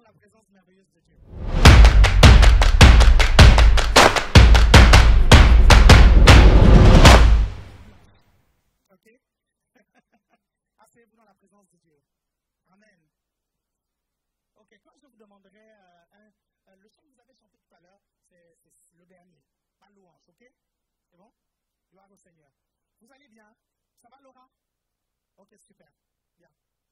la présence merveilleuse de Dieu. Ok? Asseyez-vous dans la présence de Dieu. Amen. Ok, quand je vous demanderai, le chant que vous avez chanté tout à l'heure, c'est le dernier, pas louange, ok? C'est bon? Gloire au Seigneur. Vous allez bien? Ça va, Laura? Ok, super. Bien.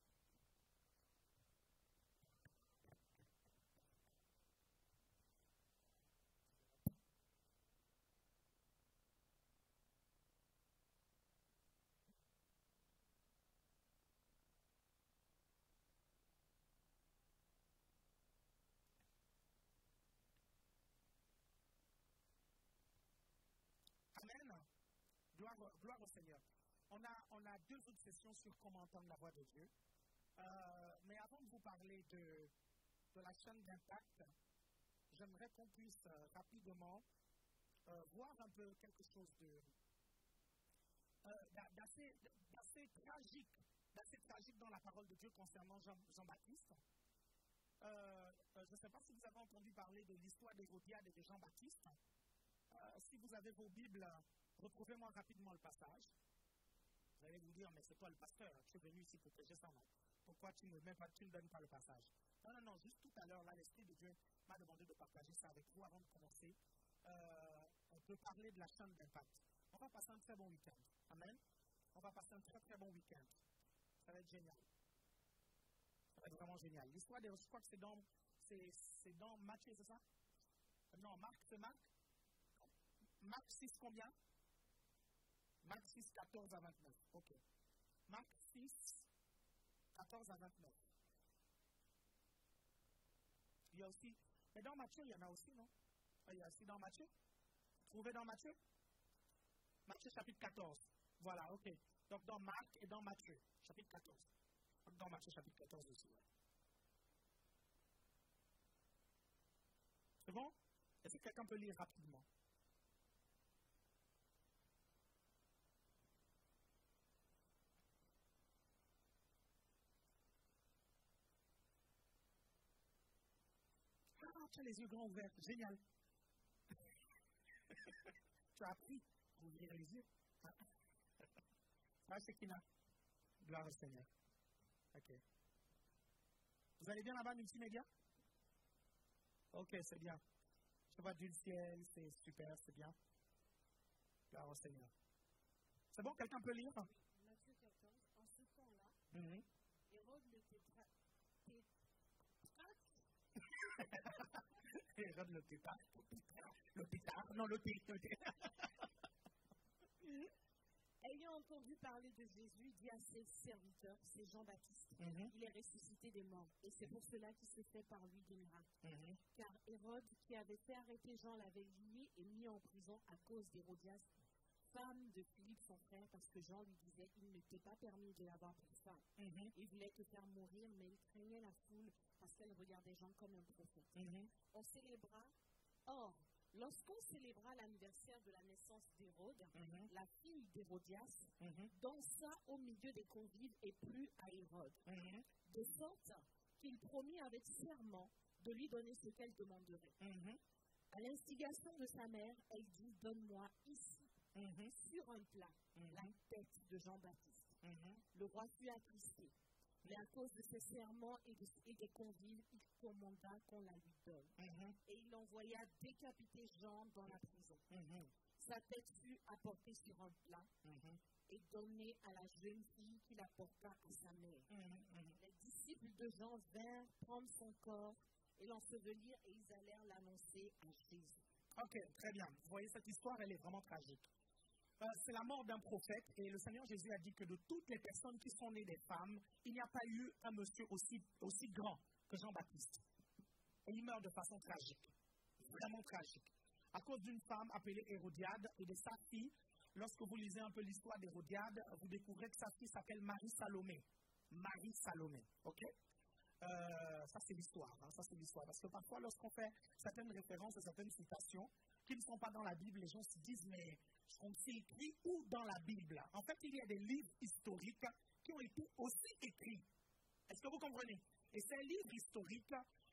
Amen. Gloire au Seigneur. On a deux autres sessions sur comment entendre la voix de Dieu. Mais avant de vous parler de la chaîne d'impact, j'aimerais qu'on puisse rapidement voir un peu quelque chose d'assez tragique dans la parole de Dieu concernant Jean-Baptiste. Je ne sais pas si vous avez entendu parler de l'histoire d'Hérodiade et de Jean-Baptiste. Si vous avez vos Bibles, retrouvez-moi rapidement le passage. Vous allez vous dire, mais c'est toi le pasteur, tu es venu ici pour prêcher ça, non? Pourquoi tu ne donnes pas le passage? Non, juste tout à l'heure, là, l'Esprit de Dieu m'a demandé de partager ça avec vous avant de commencer. On peut parler de la chaîne d'impact. On va passer un très bon week-end. Amen. On va passer un très très bon week-end. Ça va être génial. Ça va être vraiment génial. L'histoire de, je crois que c'est dans Matthieu, c'est ça? Non, Marc, c'est Marc. Marc 6 combien? Marc 6, 14 à 29. Ok. Marc 6, 14 à 29. Il y a aussi, mais dans Matthieu, il y en a aussi, non? Il y a aussi dans Matthieu. Trouvez dans Matthieu? Matthieu chapitre 14. Voilà, ok. Donc dans Marc et dans Matthieu, chapitre 14. Donc dans Matthieu chapitre 14 aussi. Ouais. C'est bon? Est-ce que quelqu'un peut lire rapidement? Ah, tu as les yeux grands ouverts. Génial. Tu as appris à ouvrir les yeux. Ah, c'est Kina. Gloire au Seigneur. Ok. Vous allez bien là-bas, multimédia? Ok, c'est bien. Je vois du ciel, c'est super, c'est bien. Gloire au Seigneur. C'est bon, quelqu'un peut lire? Matthieu 14, en ce temps-là, Hérode le tétrarque. Hérode le tétrarque. Le tétrarque. Non, le tétrarque. Ayant entendu parler de Jésus, dit à ses serviteurs, c'est Jean-Baptiste, il est ressuscité des morts. Et c'est pour cela qu'il se fait par lui des miracles. Car Hérode, qui avait fait arrêter Jean, l'avait lié et mis en prison à cause d'Hérodias, femme de Philippe son frère, parce que Jean lui disait il ne t'est pas permis de l'avoir pour femme. Il voulait te faire mourir, mais il craignait la foule parce qu'elle regardait Jean comme un prophète. On célébra. Or, lorsqu'on célébra l'anniversaire de la naissance d'Hérode, la fille d'Hérodias dansa au milieu des convives et plut à Hérode, de sorte qu'il promit avec serment de lui donner ce qu'elle demanderait. À l'instigation de sa mère, elle dit donne-moi ici, sur un plat, la tête de Jean-Baptiste. Le roi fut attristé, mais à cause de ses serments et des convives, il commanda qu'on la lui donne. Et il envoya décapiter Jean dans la prison. Sa tête fut apportée sur un plat et donnée à la jeune fille qui la porta à sa mère. Les disciples de Jean vinrent prendre son corps et l'ensevelir et ils allèrent l'annoncer à Jésus. Ok, très bien. Vous voyez, cette histoire, elle est vraiment tragique. C'est la mort d'un prophète et le Seigneur Jésus a dit que de toutes les personnes qui sont nées des femmes, il n'y a pas eu un monsieur aussi grand que Jean-Baptiste. Et il meurt de façon tragique, vraiment tragique, à cause d'une femme appelée Hérodiade et de sa fille. Lorsque vous lisez un peu l'histoire d'Hérodiade, vous découvrez que sa fille s'appelle Marie-Salomé. Marie-Salomé, ok? Ça c'est l'histoire, ça c'est l'histoire. Parce que parfois, lorsqu'on fait certaines références et certaines citations qui ne sont pas dans la Bible, les gens se disent, mais on s'est écrit où dans la Bible? En fait, il y a des livres historiques qui ont été aussi écrits. Est-ce que vous comprenez? Et ces livres historiques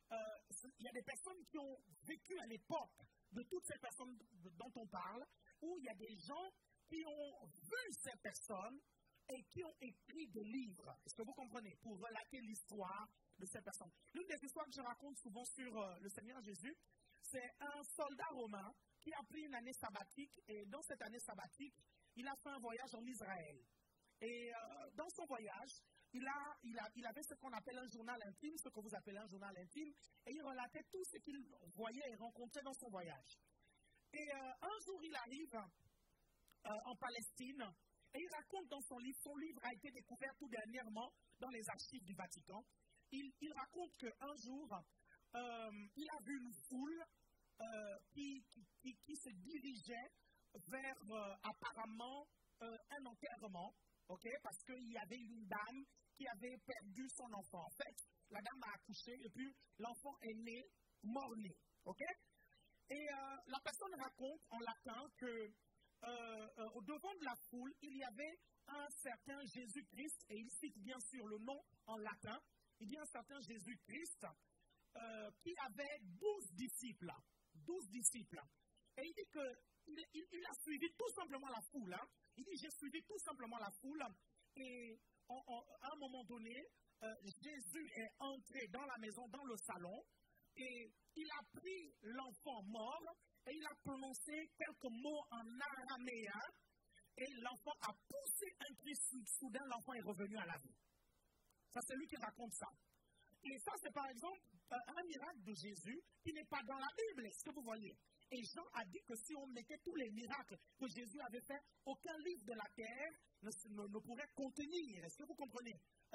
il y a des personnes qui ont vécu à l'époque de toutes ces personnes dont on parle, où il y a des gens qui ont vu ces personnes et qui ont écrit des livres. Est-ce que vous comprenez? Pour relater l'histoire de ces personnes. L'une des histoires que je raconte souvent sur le Seigneur Jésus, c'est un soldat romain qui a pris une année sabbatique, et dans cette année sabbatique, il a fait un voyage en Israël. Et dans son voyage, il avait ce qu'on appelle un journal intime, ce que vous appelez un journal intime, et il relatait tout ce qu'il voyait et rencontrait dans son voyage. Et un jour, il arrive en Palestine, et il raconte dans son livre a été découvert tout dernièrement dans les archives du Vatican. Il raconte qu'un jour, il a vu une foule qui se dirigeait vers apparemment un enterrement, okay, parce qu'il y avait une dame qui avait perdu son enfant. En fait, la dame a accouché et puis l'enfant est né, mort-né. Okay? Et la personne raconte en latin que au devant de la foule, il y avait un certain Jésus-Christ, et il cite bien sûr le nom en latin. Il dit un certain Jésus-Christ qui avait 12 disciples. 12 disciples. Et il dit qu'il a suivi tout simplement la foule. Hein. Il dit, j'ai suivi tout simplement la foule. Et à un moment donné, Jésus est entré dans la maison, dans le salon, et il a pris l'enfant mort, et il a prononcé quelques mots en araméen, et l'enfant a poussé un cri soudain, l'enfant est revenu à la vie. Ça, c'est lui qui raconte ça. Et ça, c'est par exemple un miracle de Jésus qui n'est pas dans la Bible, est-ce que vous voyez? Et Jean a dit que si on mettait tous les miracles que Jésus avait fait, aucun livre de la terre ne pourrait contenir. Est-ce que vous comprenez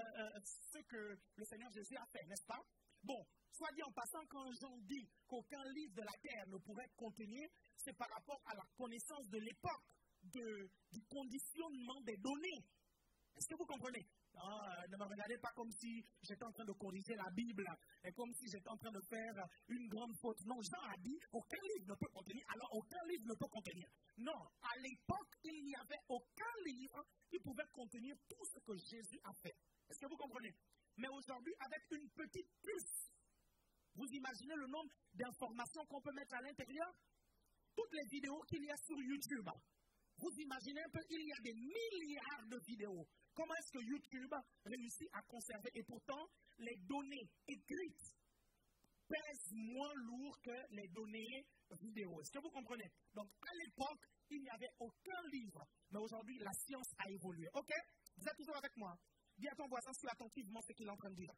ce que le Seigneur Jésus a fait, n'est-ce pas? Bon, soit dit en passant, quand Jean dit qu'aucun livre de la terre ne pourrait contenir, c'est par rapport à la connaissance de l'époque, du conditionnement des données. Est-ce que vous comprenez? Ne me regardez pas comme si j'étais en train de corriger la Bible et comme si j'étais en train de faire une grande faute. Non, Jean a dit aucun livre ne peut contenir, alors aucun livre ne peut contenir. Non, à l'époque, il n'y avait aucun livre qui pouvait contenir tout ce que Jésus a fait. Est-ce que vous comprenez? Mais aujourd'hui, avec une petite puce, vous imaginez le nombre d'informations qu'on peut mettre à l'intérieur? Toutes les vidéos qu'il y a sur YouTube. Vous imaginez un peu, il y a des milliards de vidéos. Comment est-ce que YouTube réussit à conserver? Et pourtant, les données écrites pèsent moins lourd que les données vidéo. Est-ce que vous comprenez? Donc, à l'époque, il n'y avait aucun livre. Mais aujourd'hui, la science a évolué. OK? Vous êtes toujours avec moi? Dis à ton voisin, suis attentivement ce qu'il est en train de dire.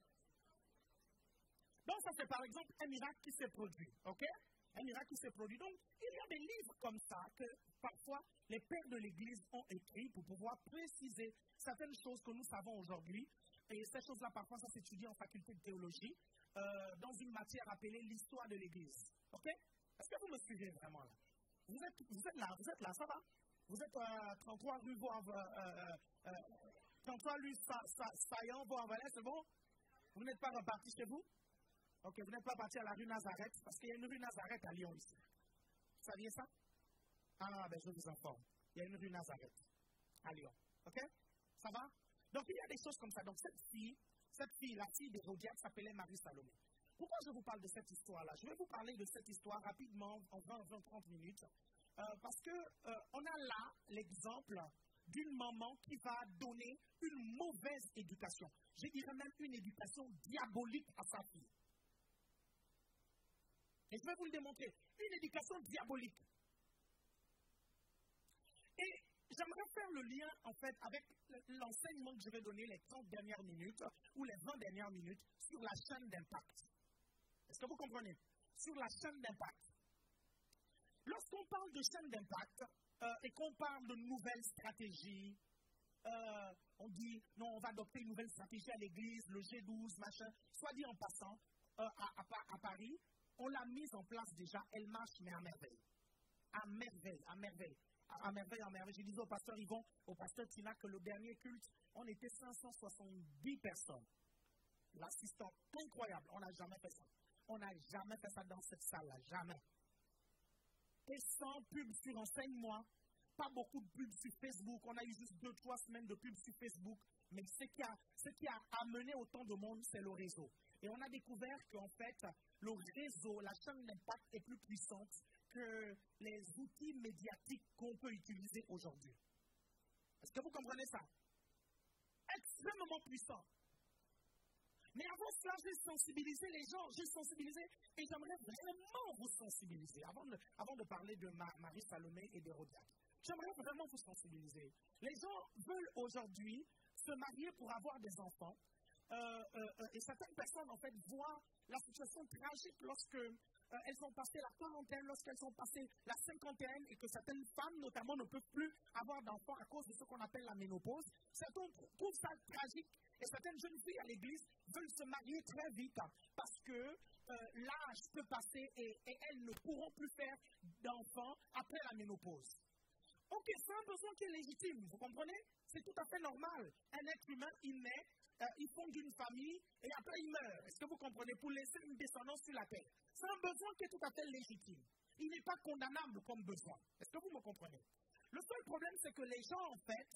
Donc, ça, c'est par exemple un miracle qui s'est produit. OK? Un miracle qui s'est produit. Donc, il y a des livres comme ça que parfois les pères de l'Église ont écrits pour pouvoir préciser certaines choses que nous savons aujourd'hui. Et ces choses-là, parfois, ça s'étudie en faculté de théologie dans une matière appelée l'histoire de l'Église. OK? Est-ce que vous me suivez vraiment là? Vous êtes là, ça va? Vous êtes à 33 rue Vaux-en-Velin, 33 rue Saillant, Vaux-en-Velin, c'est bon? Vous n'êtes pas reparti chez vous? Ok, vous n'êtes pas parti à la rue Nazareth, parce qu'il y a une rue Nazareth à Lyon ici. Vous saviez ça? Ah, ben je vous informe. Il y a une rue Nazareth à Lyon. Ok? Ça va? Donc il y a des choses comme ça. Donc cette fille, la fille d'Hérodiade s'appelait Marie-Salomé. Pourquoi je vous parle de cette histoire-là? Je vais vous parler de cette histoire rapidement, en 20-30 minutes, parce qu'on a là l'exemple d'une maman qui va donner une mauvaise éducation. Je dirais même une éducation diabolique à sa fille. Et je vais vous le démontrer. Une éducation diabolique. Et j'aimerais faire le lien, en fait, avec l'enseignement que je vais donner les 30 dernières minutes ou les 20 dernières minutes sur la chaîne d'impact. Est-ce que vous comprenez? Sur la chaîne d'impact. Lorsqu'on parle de chaîne d'impact et qu'on parle de nouvelles stratégies, on dit, non, on va adopter une nouvelle stratégie à l'église, le G12, machin. Soit dit en passant, à Paris, on l'a mise en place déjà, elle marche, mais à merveille. À merveille, à merveille. À merveille, à merveille. Je disais au pasteur Yvon, au pasteur Tina, que le dernier culte, on était 570 personnes. L'assistant, incroyable, on n'a jamais fait ça. On n'a jamais fait ça dans cette salle-là, jamais. Et sans pub sur enseigne-moi, pas beaucoup de pubs sur Facebook. On a eu juste 2-3 semaines de pubs sur Facebook. Mais ce qui a amené autant de monde, c'est le réseau. Et on a découvert qu'en fait, le réseau, la chaîne d'impact est plus puissante que les outils médiatiques qu'on peut utiliser aujourd'hui. Est-ce que vous comprenez ça? Extrêmement puissant. Mais avant cela, j'ai sensibilisé les gens, et j'aimerais vraiment vous sensibiliser. Avant de parler de Marie Salomé et d'Hérodiade, j'aimerais vraiment vous sensibiliser. Les gens veulent aujourd'hui se marier pour avoir des enfants. Et certaines personnes, en fait, voient la situation tragique lorsque elles ont passé la quarantaine, lorsqu'elles ont passé la cinquantaine, et que certaines femmes, notamment, ne peuvent plus avoir d'enfants à cause de ce qu'on appelle la ménopause. Certains trouvent ça tragique, et certaines jeunes filles à l'église veulent se marier très vite parce que l'âge peut passer et elles ne pourront plus faire d'enfants après la ménopause. Ok, c'est un besoin qui est légitime, vous comprenez? C'est tout à fait normal. Un être humain, il naît, il fonde une famille et après il meurt. Est-ce que vous comprenez? Pour laisser une descendance sur la terre. C'est un besoin qui est tout à fait légitime. Il n'est pas condamnable comme besoin. Est-ce que vous me comprenez? Le seul problème, c'est que les gens, en fait,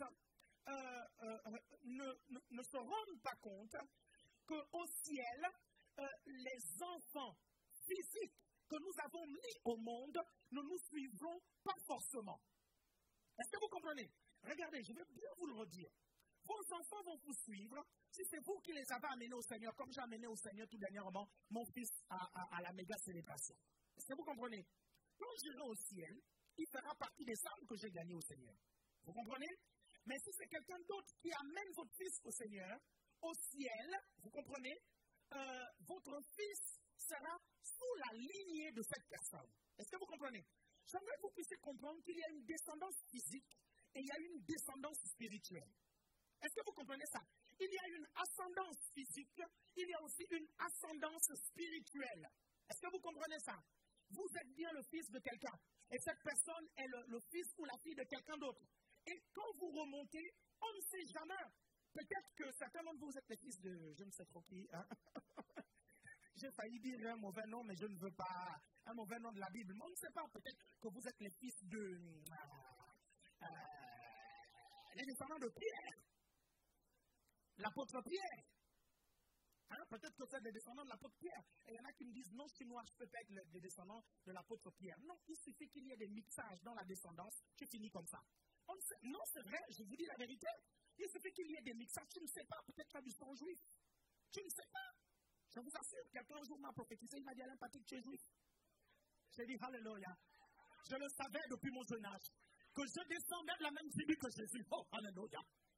ne se rendent pas compte qu'au ciel, les enfants physiques que nous avons mis au monde ne nous suivront pas forcément. Est-ce que vous comprenez? Regardez, je vais bien vous le redire. Vos enfants vont vous suivre si c'est vous qui les avez amenés au Seigneur, comme j'ai amené au Seigneur tout dernièrement mon fils à la méga célébration. Est-ce que vous comprenez? Quand j'irai au ciel, il fera partie des âmes que j'ai gagnées au Seigneur. Vous comprenez? Mais si c'est quelqu'un d'autre qui amène votre fils au Seigneur, au ciel, vous comprenez, votre fils sera sous la lignée de cette personne. Est-ce que vous comprenez? J'aimerais que vous puissiez comprendre qu'il y a une descendance physique et il y a une descendance spirituelle. Est-ce que vous comprenez ça? Il y a une ascendance physique, il y a aussi une ascendance spirituelle. Est-ce que vous comprenez ça? Vous êtes bien le fils de quelqu'un et cette personne est le fils ou la fille de quelqu'un d'autre. Et quand vous remontez, on ne sait jamais. Peut-être que certains d'entre vous êtes les fils de je ne sais trop qui. Hein? J'ai failli dire un mauvais nom, mais je ne veux pas un mauvais nom de la Bible. Mais on ne sait pas. Peut-être que vous êtes les fils de les descendants de Pierre. L'apôtre Pierre. Hein? Peut-être que vous êtes des descendants de l'apôtre Pierre. Et il y en a qui me disent non, chez moi, je peux pas être des descendants de l'apôtre Pierre. Non, il suffit qu'il y ait des mixages dans la descendance. Tu finis comme ça. Non, c'est vrai, je vous dis la vérité. Il suffit qu'il y ait des mixages. Tu ne sais pas, peut-être tu as du sang juif. Tu ne sais pas. Je vous assure, quelqu'un un jour m'a prophétisé, il m'a dit, Alain Patrick, tu es juif. J'ai dit, alléluia. Je le savais depuis mon jeune âge. Que je descendais de la même tribu que Jésus. Oh, alléluia.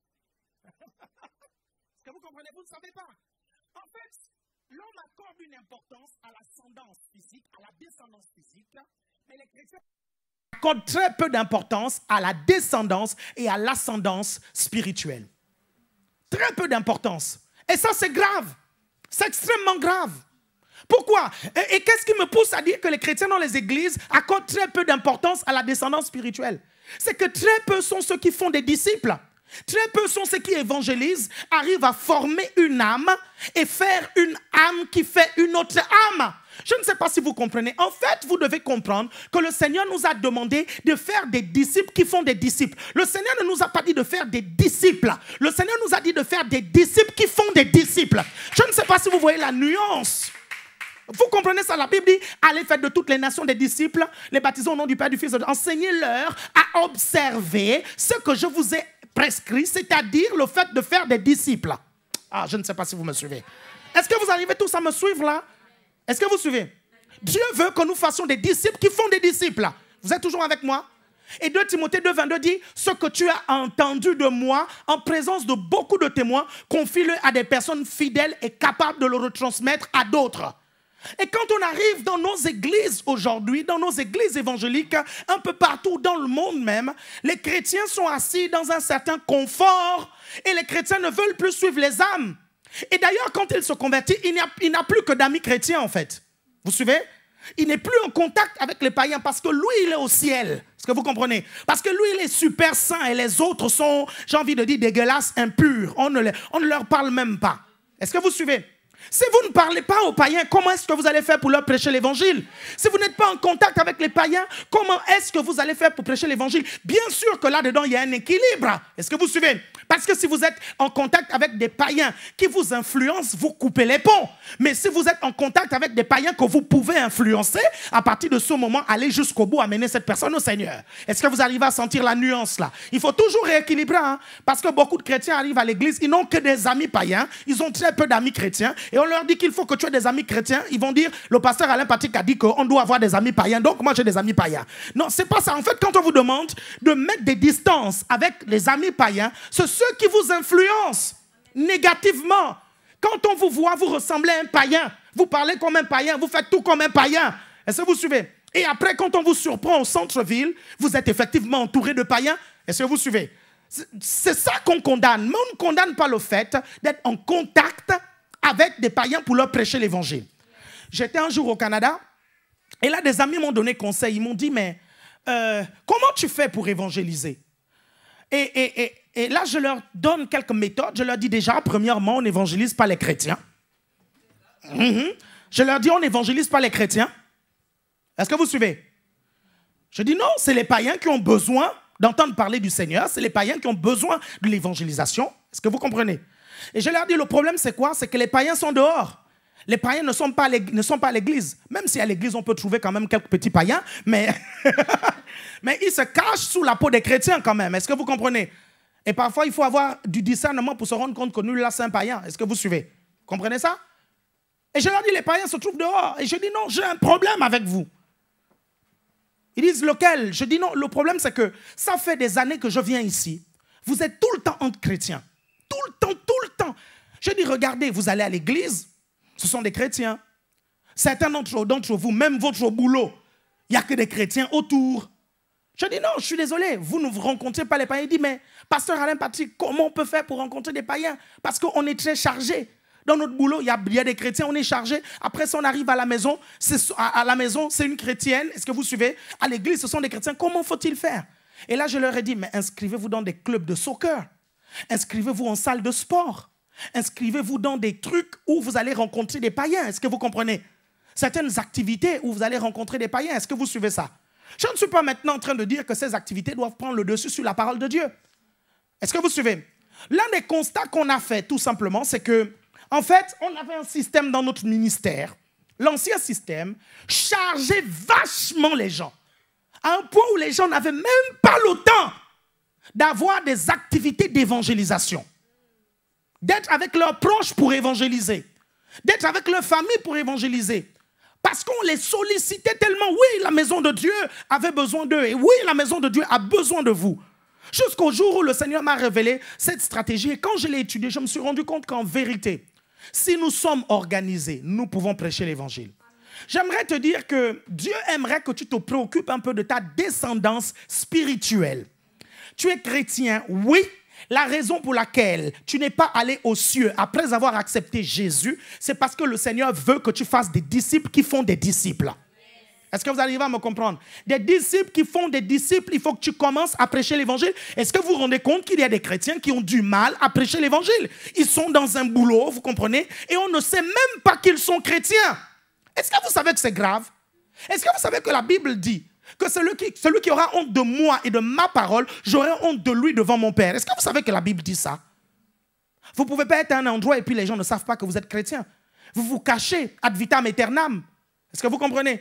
Est-ce que vous comprenez? Vous ne savez pas. En fait, l'homme accorde une importance à l'ascendance physique, à la descendance physique, mais les chrétiens accordent très peu d'importance à la descendance et à l'ascendance spirituelle. Très peu d'importance. Et ça, c'est grave. C'est extrêmement grave. Pourquoi? Et qu'est-ce qui me pousse à dire que les chrétiens dans les églises accordent très peu d'importance à la descendance spirituelle? C'est que très peu sont ceux qui font des disciples. Très peu sont ceux qui évangélisent, arrivent à former une âme et faire une âme qui fait une autre âme. Je ne sais pas si vous comprenez. En fait, vous devez comprendre que le Seigneur nous a demandé de faire des disciples qui font des disciples. Le Seigneur ne nous a pas dit de faire des disciples. Le Seigneur nous a dit de faire des disciples qui font des disciples. Je ne sais pas si vous voyez la nuance. Vous comprenez ça? La Bible dit, allez faire de toutes les nations des disciples, les baptisons au nom du Père, du Fils, enseignez-leur à observer ce que je vous ai prescrit, c'est-à-dire le fait de faire des disciples. Ah, je ne sais pas si vous me suivez. Est-ce que vous arrivez tous à me suivre là? Est-ce que vous suivez? Dieu veut que nous fassions des disciples qui font des disciples. Vous êtes toujours avec moi? Et 2 Timothée 2,22 dit, ce que tu as entendu de moi en présence de beaucoup de témoins, confie-le à des personnes fidèles et capables de le retransmettre à d'autres. Et quand on arrive dans nos églises aujourd'hui, dans nos églises évangéliques, un peu partout dans le monde même, les chrétiens sont assis dans un certain confort et les chrétiens ne veulent plus suivre les âmes. Et d'ailleurs, quand il se convertit, il n'a plus que d'amis chrétiens en fait. Vous suivez? Il n'est plus en contact avec les païens parce que lui, il est au ciel. Est-ce que vous comprenez? Parce que lui, il est super saint et les autres sont, j'ai envie de dire, dégueulasses, impurs. On ne leur parle même pas. Est-ce que vous suivez? Si vous ne parlez pas aux païens, comment est-ce que vous allez faire pour leur prêcher l'évangile? Si vous n'êtes pas en contact avec les païens, comment est-ce que vous allez faire pour prêcher l'évangile? Bien sûr que là-dedans, il y a un équilibre. Est-ce que vous suivez? Parce que si vous êtes en contact avec des païens qui vous influencent, vous coupez les ponts. Mais si vous êtes en contact avec des païens que vous pouvez influencer, à partir de ce moment, allez jusqu'au bout, amener cette personne au Seigneur. Est-ce que vous arrivez à sentir la nuance là? Il faut toujours rééquilibrer, hein, parce que beaucoup de chrétiens arrivent à l'église, ils n'ont que des amis païens, ils ont très peu d'amis chrétiens, et on leur dit qu'il faut que tu aies des amis chrétiens. Ils vont dire, le pasteur Alain Patrick a dit qu'on doit avoir des amis païens, donc moi j'ai des amis païens. Non, c'est pas ça. En fait, quand on vous demande de mettre des distances avec les amis païens, c'est ceux qui vous influencent négativement. Quand on vous voit, vous ressemblez à un païen. Vous parlez comme un païen, vous faites tout comme un païen. Est-ce que vous suivez? Et après, quand on vous surprend au centre-ville, vous êtes effectivement entouré de païens. Est-ce que vous suivez? C'est ça qu'on condamne. Mais on ne condamne pas le fait d'être en contact avec des païens pour leur prêcher l'évangile. J'étais un jour au Canada, et là, des amis m'ont donné conseil. Ils m'ont dit, mais comment tu fais pour évangéliser? Et là, je leur donne quelques méthodes. Je leur dis déjà, premièrement, on n'évangélise pas les chrétiens. Je leur dis, on n'évangélise pas les chrétiens. Est-ce que vous suivez? Je dis non, c'est les païens qui ont besoin d'entendre parler du Seigneur. C'est les païens qui ont besoin de l'évangélisation. Est-ce que vous comprenez? Et je leur dis, le problème, c'est quoi? C'est que les païens sont dehors. Les païens ne sont pas à l'église. Même si à l'église, on peut trouver quand même quelques petits païens, mais, mais ils se cachent sous la peau des chrétiens quand même. Est-ce que vous comprenez? Et parfois, il faut avoir du discernement pour se rendre compte que nous, là, c'est un païen. Est-ce que vous suivez? Comprenez ça? Et je leur dis, les païens se trouvent dehors. Et je dis, non, j'ai un problème avec vous. Ils disent, lequel? Je dis, non, le problème, c'est que ça fait des années que je viens ici. Vous êtes tout le temps entre chrétiens. Tout le temps, tout le temps. Je dis, regardez, vous allez à l'église, ce sont des chrétiens. Certains d'entre vous, même votre boulot, il n'y a que des chrétiens autour. Je dis, non, je suis désolé, vous ne vous rencontrez pas les païens. Il dit, mais pasteur Alain Patrick, comment on peut faire pour rencontrer des païens? Parce qu'on est très chargé. Dans notre boulot, il y a des chrétiens, on est chargé. Après ça, on arrive à la maison, c'est une chrétienne. Est-ce que vous suivez? À l'église, ce sont des chrétiens. Comment faut-il faire? Et là, je leur ai dit, mais inscrivez-vous dans des clubs de soccer. Inscrivez-vous en salle de sport. Inscrivez-vous dans des trucs où vous allez rencontrer des païens. Est-ce que vous comprenez? Certaines activités où vous allez rencontrer des païens. Est-ce que vous suivez ça? Je ne suis pas maintenant en train de dire que ces activités doivent prendre le dessus sur la parole de Dieu. Est-ce que vous suivez? L'un des constats qu'on a fait, tout simplement, c'est que, en fait, on avait un système dans notre ministère, l'ancien système, chargeait vachement les gens, à un point où les gens n'avaient même pas le temps d'avoir des activités d'évangélisation, d'être avec leurs proches pour évangéliser, d'être avec leur famille pour évangéliser. Parce qu'on les sollicitait tellement. Oui, la maison de Dieu avait besoin d'eux. Et oui, la maison de Dieu a besoin de vous. Jusqu'au jour où le Seigneur m'a révélé cette stratégie. Et quand je l'ai étudiée, je me suis rendu compte qu'en vérité, si nous sommes organisés, nous pouvons prêcher l'évangile. J'aimerais te dire que Dieu aimerait que tu te préoccupes un peu de ta descendance spirituelle. Tu es chrétien, oui. La raison pour laquelle tu n'es pas allé aux cieux après avoir accepté Jésus, c'est parce que le Seigneur veut que tu fasses des disciples qui font des disciples. Est-ce que vous arrivez à me comprendre? Des disciples qui font des disciples, il faut que tu commences à prêcher l'évangile. Est-ce que vous vous rendez compte qu'il y a des chrétiens qui ont du mal à prêcher l'évangile? Ils sont dans un boulot, vous comprenez? Et on ne sait même pas qu'ils sont chrétiens. Est-ce que vous savez que c'est grave? Est-ce que vous savez que la Bible dit que celui qui aura honte de moi et de ma parole, j'aurai honte de lui devant mon Père? Est-ce que vous savez que la Bible dit ça? Vous ne pouvez pas être à un endroit et puis les gens ne savent pas que vous êtes chrétien. Vous vous cachez ad vitam aeternam. Est-ce que vous comprenez?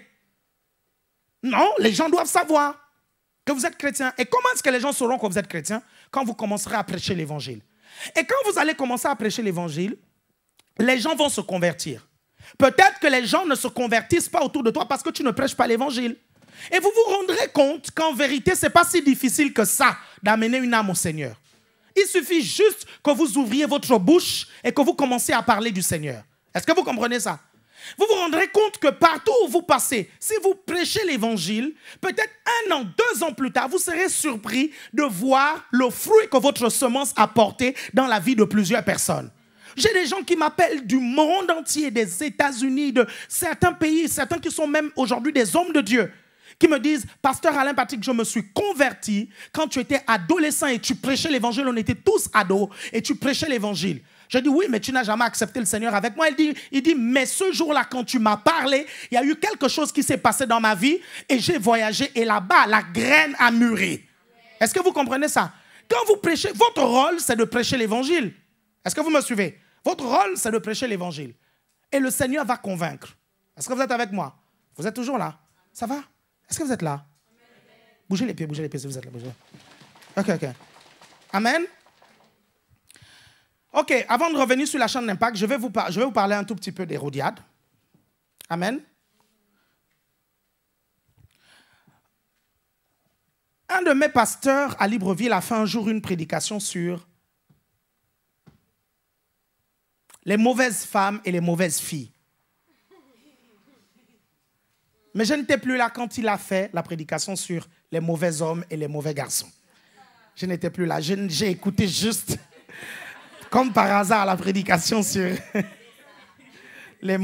Non, les gens doivent savoir que vous êtes chrétien. Et comment est-ce que les gens sauront que vous êtes chrétien? Quand vous commencerez à prêcher l'évangile. Et quand vous allez commencer à prêcher l'évangile, les gens vont se convertir. Peut-être que les gens ne se convertissent pas autour de toi parce que tu ne prêches pas l'évangile. Et vous vous rendrez compte qu'en vérité, ce n'est pas si difficile que ça d'amener une âme au Seigneur. Il suffit juste que vous ouvriez votre bouche et que vous commenciez à parler du Seigneur. Est-ce que vous comprenez ça? Vous vous rendrez compte que partout où vous passez, si vous prêchez l'évangile, peut-être 1 an, 2 ans plus tard, vous serez surpris de voir le fruit que votre semence a porté dans la vie de plusieurs personnes. J'ai des gens qui m'appellent du monde entier, des États-Unis, de certains pays, certains qui sont même aujourd'hui des hommes de Dieu. qui me disent, Pasteur Alain Patrick, je me suis converti quand tu étais adolescent et tu prêchais l'évangile. On était tous ados et tu prêchais l'évangile. Je dis, oui, mais tu n'as jamais accepté le Seigneur avec moi. Il dit, mais ce jour-là, quand tu m'as parlé, il y a eu quelque chose qui s'est passé dans ma vie et j'ai voyagé et là-bas, la graine a mûri. Est-ce que vous comprenez ça? Quand vous prêchez, votre rôle, c'est de prêcher l'évangile. Est-ce que vous me suivez? Votre rôle, c'est de prêcher l'évangile. Et le Seigneur va convaincre. Est-ce que vous êtes avec moi? Vous êtes toujours là? Ça va? Est-ce que vous êtes là? Bougez les pieds si vous êtes là. Bougez. Ok. Amen. Ok, avant de revenir sur la chaîne d'impact, je vais vous parler un tout petit peu d'Hérodiade. Amen. Un de mes pasteurs à Libreville a fait un jour une prédication sur les mauvaises femmes et les mauvaises filles. Mais je n'étais plus là quand il a fait la prédication sur les mauvais hommes et les mauvais garçons. Je n'étais plus là. J'ai écouté juste, comme par hasard, la prédication sur les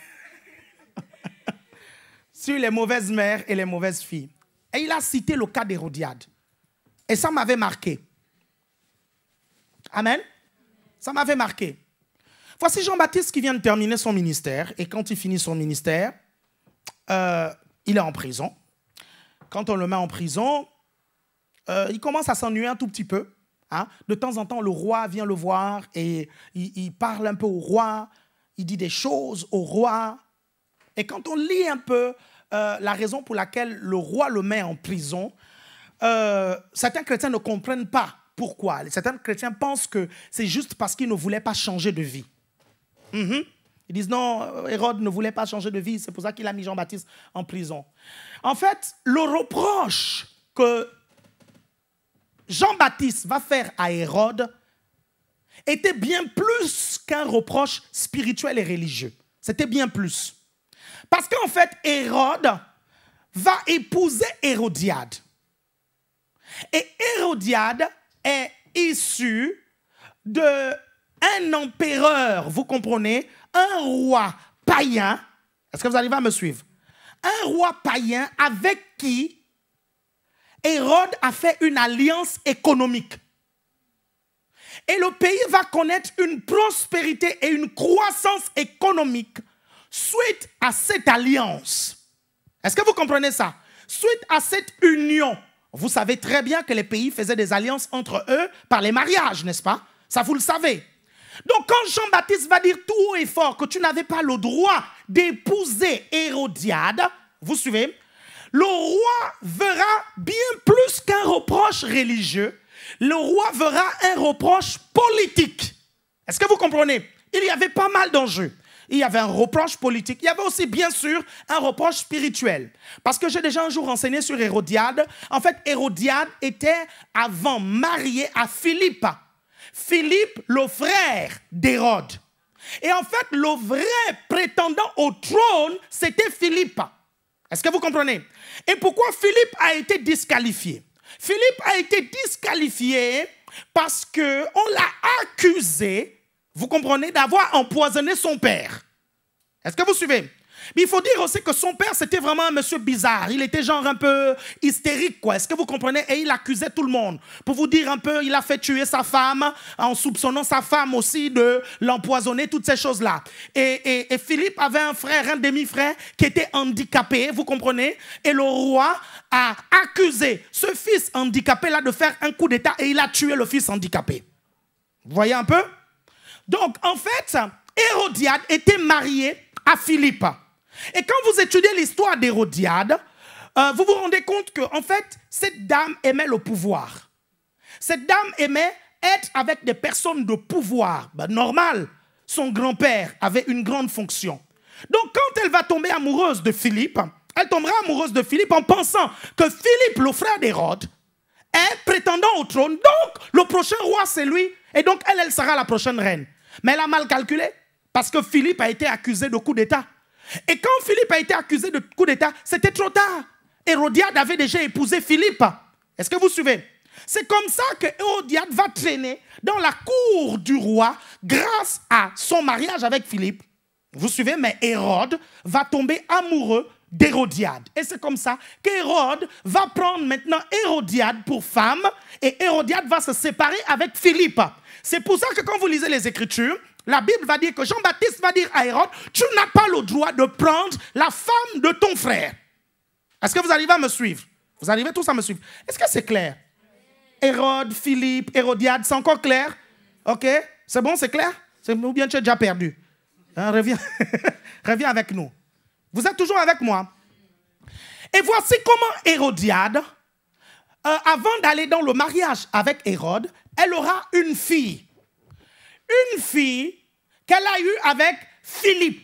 mauvaises mères et les mauvaises filles. Et il a cité le cas d'Hérodiade. Et ça m'avait marqué. Amen. Ça m'avait marqué. Voici Jean-Baptiste qui vient de terminer son ministère. Et quand il finit son ministère, il est en prison. Quand on le met en prison, il commence à s'ennuyer un tout petit peu. Hein. De temps en temps, le roi vient le voir et il parle un peu au roi. Il dit des choses au roi. Et quand on lit un peu la raison pour laquelle le roi le met en prison, certains chrétiens ne comprennent pas pourquoi. Certains chrétiens pensent que c'est juste parce qu'il ne voulait pas changer de vie. Ils disent non, Hérode ne voulait pas changer de vie, c'est pour ça qu'il a mis Jean-Baptiste en prison. En fait, le reproche que Jean-Baptiste va faire à Hérode était bien plus qu'un reproche spirituel et religieux. C'était bien plus. Parce qu'en fait, Hérode va épouser Hérodiade. Et Hérodiade est issue d'un empereur, vous comprenez, un roi païen. Est-ce que vous arrivez à me suivre? Un roi païen avec qui Hérode a fait une alliance économique. Et le pays va connaître une prospérité et une croissance économique suite à cette alliance. Est-ce que vous comprenez ça? Suite à cette union. Vous savez très bien que les pays faisaient des alliances entre eux par les mariages, n'est-ce pas? Ça, vous le savez. Donc, quand Jean-Baptiste va dire tout haut et fort que tu n'avais pas le droit d'épouser Hérodiade, vous suivez? Le roi verra bien plus qu'un reproche religieux. Le roi verra un reproche politique. Est-ce que vous comprenez? Il y avait pas mal d'enjeux. Il y avait un reproche politique. Il y avait aussi, bien sûr, un reproche spirituel. Parce que j'ai déjà un jour enseigné sur Hérodiade. En fait, Hérodiade était avant mariée à Philippe. Philippe, le frère d'Hérode. Et en fait, le vrai prétendant au trône, c'était Philippe. Est-ce que vous comprenez? Et pourquoi Philippe a été disqualifié? Philippe a été disqualifié parce qu'on l'a accusé, vous comprenez, d'avoir empoisonné son père. Est-ce que vous suivez? Mais il faut dire aussi que son père, c'était vraiment un monsieur bizarre. Il était genre un peu hystérique, quoi. Est-ce que vous comprenez? Et il accusait tout le monde. Pour vous dire un peu, il a fait tuer sa femme en soupçonnant sa femme aussi de l'empoisonner, toutes ces choses-là. Et Philippe avait un frère, un demi-frère, qui était handicapé, vous comprenez? Et le roi a accusé ce fils handicapé-là de faire un coup d'état et il a tué le fils handicapé. Vous voyez un peu? Donc, en fait, Hérodiade était mariée à Philippe. Et quand vous étudiez l'histoire d'Hérodiade, vous vous rendez compte que, en fait, cette dame aimait le pouvoir. Cette dame aimait être avec des personnes de pouvoir. Ben, normal, son grand-père avait une grande fonction. Donc, quand elle va tomber amoureuse de Philippe, elle tombera amoureuse de Philippe en pensant que Philippe, le frère d'Hérode, est prétendant au trône. Donc, le prochain roi, c'est lui. Et donc, elle sera la prochaine reine. Mais elle a mal calculé parce que Philippe a été accusé de coup d'État. Et quand Philippe a été accusé de coup d'État, c'était trop tard. Hérodiade avait déjà épousé Philippe. Est-ce que vous suivez? C'est comme ça que Hérodiade va traîner dans la cour du roi grâce à son mariage avec Philippe. Vous suivez? Mais Hérode va tomber amoureux d'Hérodiade. Et c'est comme ça qu'Hérode va prendre maintenant Hérodiade pour femme et Hérodiade va se séparer avec Philippe. C'est pour ça que quand vous lisez les Écritures, la Bible va dire que Jean-Baptiste va dire à Hérode, tu n'as pas le droit de prendre la femme de ton frère. Est-ce que vous arrivez à me suivre? Vous arrivez tous à me suivre? Est-ce que c'est clair? Hérode, Philippe, Hérodiade, c'est encore clair? Ok? C'est bon, c'est clair? Ou bien tu es déjà perdu? Hein, reviens. Reviens avec nous. Vous êtes toujours avec moi? Et voici comment Hérodiade, avant d'aller dans le mariage avec Hérode, elle aura une fille. Une fille qu'elle a eue avec Philippe,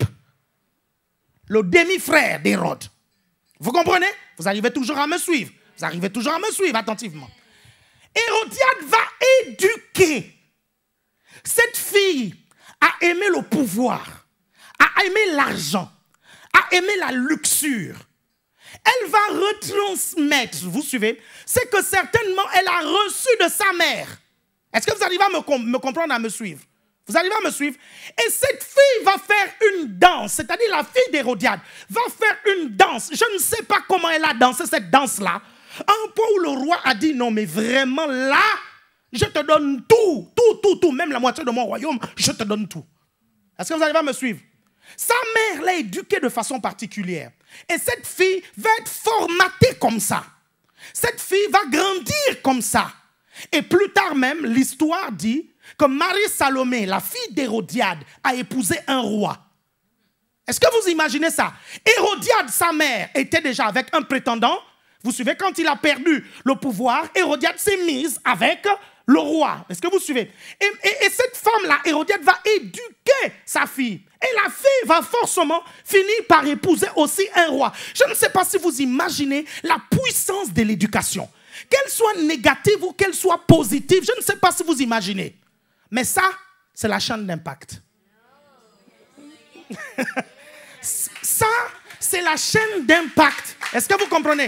le demi-frère d'Hérode. Vous comprenez? Vous arrivez toujours à me suivre. Vous arrivez toujours à me suivre attentivement. Hérodiade va éduquer cette fille à aimer le pouvoir, à aimer l'argent, à aimer la luxure. Elle va retransmettre, vous suivez, c'est que certainement elle a reçu de sa mère. Est-ce que vous arrivez à me comprendre, à me suivre? Vous arrivez à me suivre? Et cette fille va faire une danse, c'est-à-dire la fille d'Hérodiade va faire une danse. Je ne sais pas comment elle a dansé cette danse-là. À un point où le roi a dit, non mais vraiment là, je te donne tout, même la moitié de mon royaume, je te donne tout. Est-ce que vous arrivez à me suivre? Sa mère l'a éduquée de façon particulière. Et cette fille va être formatée comme ça. Cette fille va grandir comme ça. Et plus tard même, l'histoire dit que Marie-Salomé, la fille d'Hérodiade, a épousé un roi. Est-ce que vous imaginez ça? Hérodiade, sa mère, était déjà avec un prétendant. Vous suivez, quand il a perdu le pouvoir, Hérodiade s'est mise avec le roi. Est-ce que vous suivez? Et cette femme-là, Hérodiade, va éduquer sa fille. Et la fille va forcément finir par épouser aussi un roi. Je ne sais pas si vous imaginez la puissance de l'éducation. Qu'elle soit négative ou qu'elle soit positive, je ne sais pas si vous imaginez. Mais ça, c'est la chaîne d'impact. Ça, c'est la chaîne d'impact. Est-ce que vous comprenez?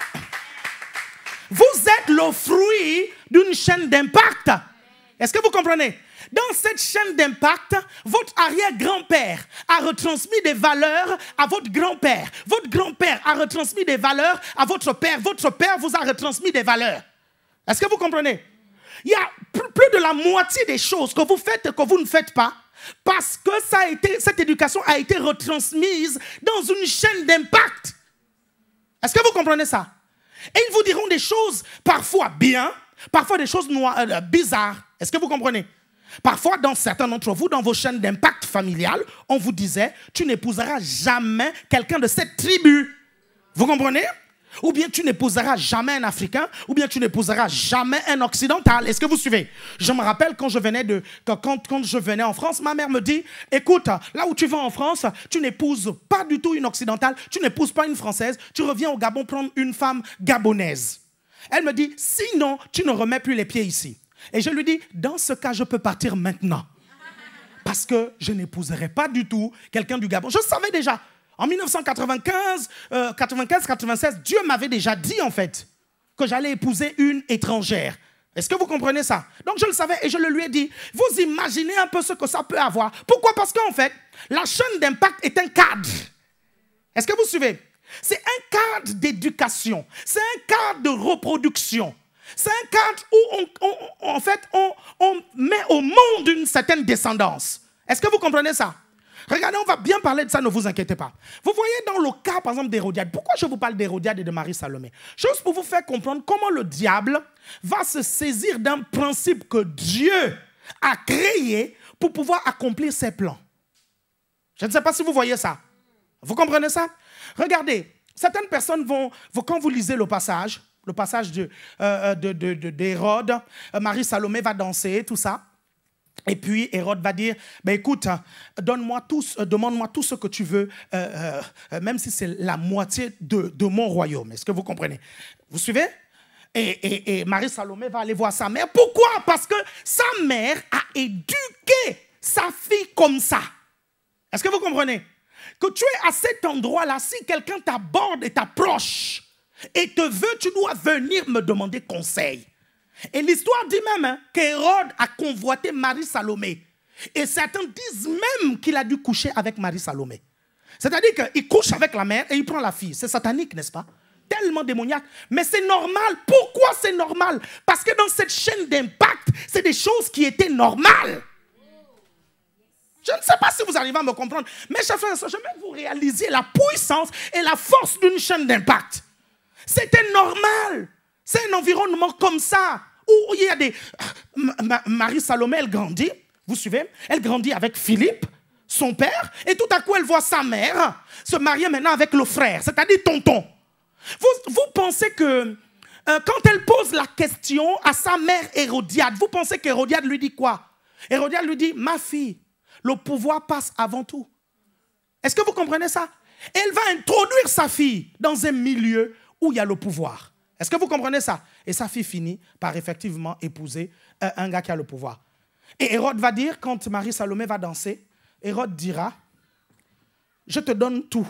Vous êtes le fruit d'une chaîne d'impact. Est-ce que vous comprenez? Dans cette chaîne d'impact, votre arrière-grand-père a retransmis des valeurs à votre grand-père. Votre grand-père a retransmis des valeurs à votre père. Votre père vous a retransmis des valeurs. Est-ce que vous comprenez? Il y a plus de la moitié des choses que vous faites et que vous ne faites pas parce que cette éducation a été retransmise dans une chaîne d'impact. Est-ce que vous comprenez ça? Et ils vous diront des choses parfois bien, parfois des choses bizarres. Est-ce que vous comprenez? Parfois, dans certains d'entre vous, dans vos chaînes d'impact familial, on vous disait, tu n'épouseras jamais quelqu'un de cette tribu. Vous comprenez? Ou bien tu n'épouseras jamais un Africain, ou bien tu n'épouseras jamais un Occidental. Est-ce que vous suivez? Je me rappelle quand je venais en France, ma mère me dit, écoute, là où tu vas en France, tu n'épouses pas du tout une Occidentale, tu n'épouses pas une Française, tu reviens au Gabon prendre une femme gabonaise. Elle me dit, sinon, tu ne remets plus les pieds ici. Et je lui dis, dans ce cas, je peux partir maintenant. Parce que je n'épouserai pas du tout quelqu'un du Gabon. Je savais déjà. En 1995-96, Dieu m'avait déjà dit, en fait, que j'allais épouser une étrangère. Est-ce que vous comprenez ça? Donc, je le savais et je le lui ai dit. Vous imaginez un peu ce que ça peut avoir. Pourquoi? Parce qu'en fait, la chaîne d'impact est un cadre. Est-ce que vous suivez? C'est un cadre d'éducation. C'est un cadre de reproduction. C'est un cadre où, en fait, on met au monde une certaine descendance. Est-ce que vous comprenez ça? Regardez, on va bien parler de ça, ne vous inquiétez pas. Vous voyez dans le cas, par exemple, d'Hérodiade, pourquoi je vous parle d'Hérodiade et de Marie-Salomé? Juste pour vous faire comprendre comment le diable va se saisir d'un principe que Dieu a créé pour pouvoir accomplir ses plans. Je ne sais pas si vous voyez ça. Vous comprenez ça? Regardez, certaines personnes vont quand vous lisez le passage d'Hérode, Marie-Salomé va danser, tout ça. Et puis Hérode va dire, ben écoute, demande-moi tout ce que tu veux, même si c'est la moitié de mon royaume. Est-ce que vous comprenez? Vous suivez? Et Marie-Salomé va aller voir sa mère. Pourquoi? Parce que sa mère a éduqué sa fille comme ça. Est-ce que vous comprenez? Que tu es à cet endroit-là, si quelqu'un t'aborde et t'approche et te veut, tu dois venir me demander conseil. Et l'histoire dit même qu'Hérode a convoité Marie-Salomé. Et certains disent même qu'il a dû coucher avec Marie-Salomé. C'est-à-dire qu'il couche avec la mère et il prend la fille. C'est satanique, n'est-ce pas? Tellement démoniaque. Mais c'est normal. Pourquoi c'est normal? Parce que dans cette chaîne d'impact, c'est des choses qui étaient normales. Je ne sais pas si vous arrivez à me comprendre. Mais chers frères et sœurs, j'aimerais que vous réalisiez la puissance et la force d'une chaîne d'impact. C'était normal. C'est un environnement comme ça. Où il y a des... Marie Salomé, elle grandit. Vous suivez? Elle grandit avec Philippe, son père. Et tout à coup, elle voit sa mère se marier maintenant avec le frère. C'est-à-dire tonton. Vous pensez que... quand elle pose la question à sa mère Hérodiade, vous pensez qu'Hérodiade lui dit quoi? Hérodiade lui dit, ma fille, le pouvoir passe avant tout. Est-ce que vous comprenez ça? Elle va introduire sa fille dans un milieu où il y a le pouvoir. Est-ce que vous comprenez ça? Et sa fille finit par effectivement épouser un gars qui a le pouvoir. Et Hérode va dire, quand Marie Salomé va danser, Hérode dira, je te donne tout,